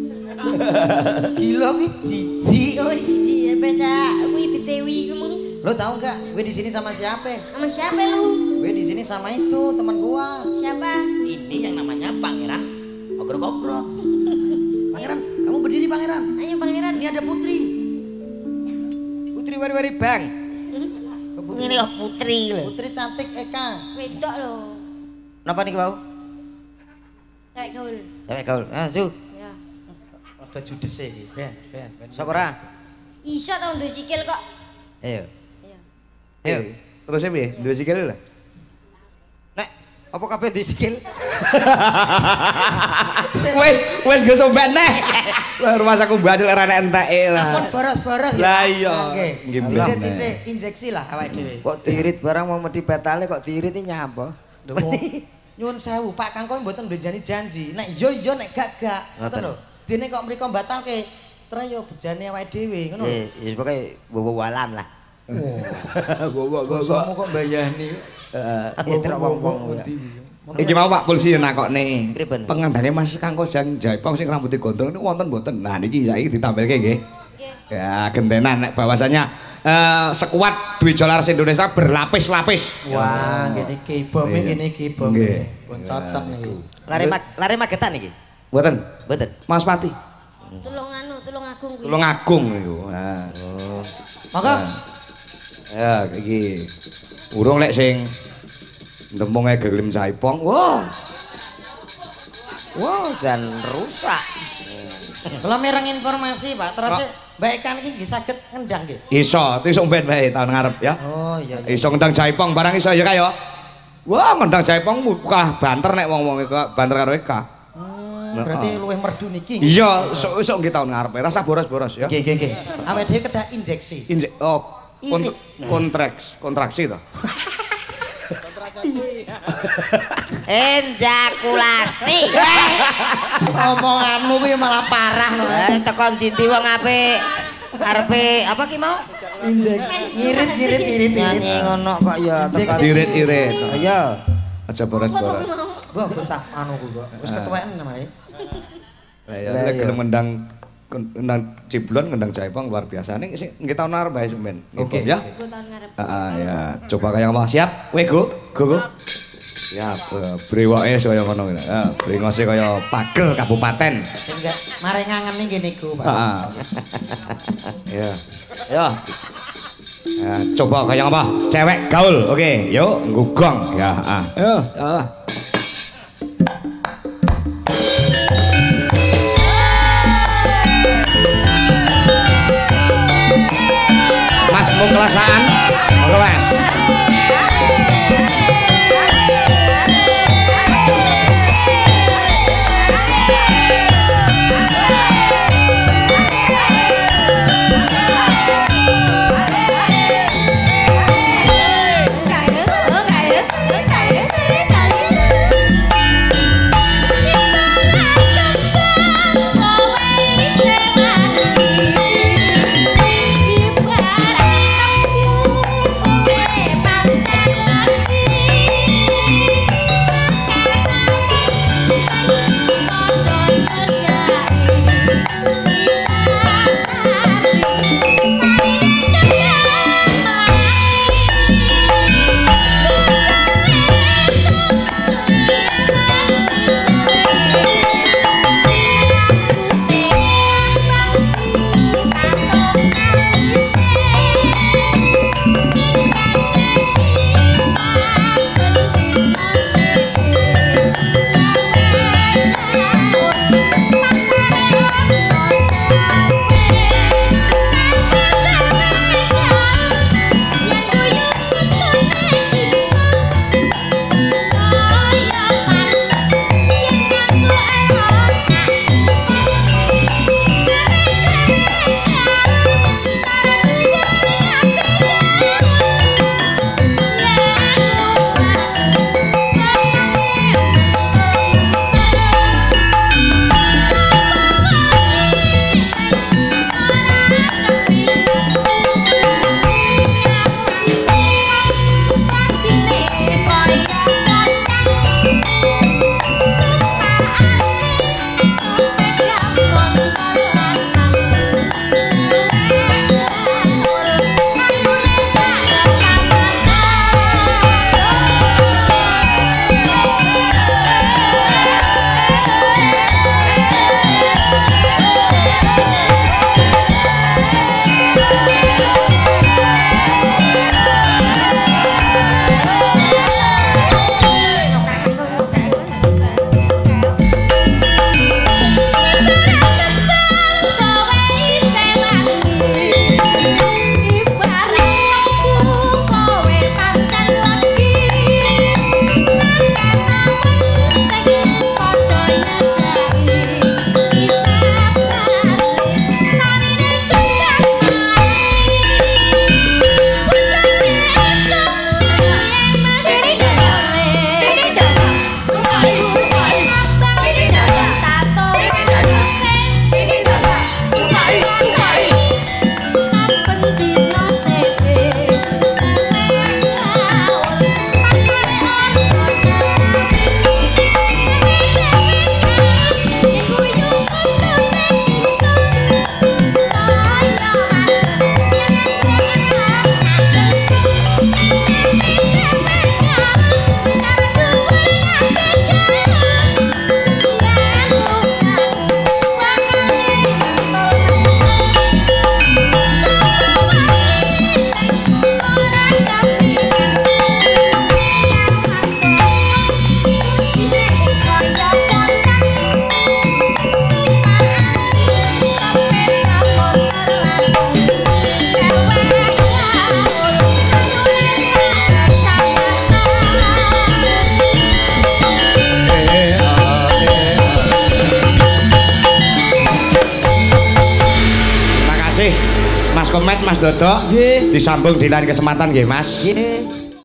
Gila ki jijik. Oh iya, biasa gue BTW kamu. Lo tahu enggak gue di sini sama siapa? Sama siapa lu? Gue di sini sama itu teman gua. Siapa? Ini yang namanya Pangeran Ogrok-ogrok. Pangeran, kamu berdiri Pangeran. Ayo Pangeran. Ini ada Putri. Putri wari-wari Bang. Ini kok putri lho. Putri cantik Eka. Wedok lho. Napa niki wau? Cewek gaul. Cewek gaul. Ah, Su. Ya. Ada judes iki, Ben. Sapa ora? Iso tau nduk sikil kok. Ayo. Iya. Ayo. Terus piye? Duwe sikil lho. Nek apa kabeh di skill? Wes gak sobat neh. Rumah saku bacil ra nek enteke lah. Ampun boros-boros ya. Lah iya. Oke. Nggih, Udah bener. titik injeksi lah awake dhewe. Kok tirit barang mau medi betale kok tirit iki nyapa? Nyuwun sewu Pak Kang kok mboten bejani janji. Nek iya nek gak. Ngoten lho. Dene kok mriko batalke. Terus yo bejane awake dhewe ngono lho. Ya pokoke wowo alam lah. Kok kok mbayani. Ya terus wong-wong. Iki mau Pak polisi nakokne. Pripun? Pengandane Mas Kang Kojang Jaipong sing rambutnya gondrong niku wonten mboten? Nah niki saiki ditambelke nggih. Ya gentenan nek bahwasanya sekuat Dwi Jolar Indonesia berlapis-lapis. Wah, ngene iki bom ngene iki bom. Pun cocok niki. Lare magetan iki. Mboten. Mboten. Mas Pati. Tulung agung kuwi. Tulung Agung niku. Nah. Maka Ya iki urung lek sing Dempunge Gelim Jaipong. Wah. Wow, jan rusak. kula mireng informasi Pak, terus Mbak Eka niki nggih saged ngendang nggih. Iso, isuk ben bae tahun ngarep ya. Oh iya. Iso ngendang Jaipong barang iso ya kaya. Wah, ngendang Jaipong muka banter nek wong-wong banter karo Eka. Berarti luwih merdu niki. Iya, esuk nggih tahun ngarep. Rasa boros-boros ya. Nggih, nggih. Awake dhewe kedah injeksi. Kontraksi to. Ejakulasi. Omonganmu kuwi malah parah lho. Tekan dindi wong apik. Arepe apa ki mau? Injeksi. Ngirit. Nyanyi ngono kok ya tekan Irit-irit. Iya. Aja boros-boros. Gua bocah anu ku kok. Wis ketuweken namanya. Lah ya lek gelem ngendang Ciblon ngendang Jaipong luar biasa. Ning sing nggih tahun ngarep bae sampean. Oke ya. Tahun ngarep. Heeh ya. Coba kaya apa? Siap? Kowe go. Go. Ya, brewoke kaya ngono kuwi. Ya, brengose kaya pagel kabupaten. Sing mari ngangeni ngene iku, Pak. Heeh. Ya. Ya. Ya, coba kaya apa? Cewek gaul. Oke, yuk nggugong. Ya, Yo, Mas Muklasaan. Mas. Mas Dodo. Nggih. Disambung di lain kesempatan nggih Mas. Nggih.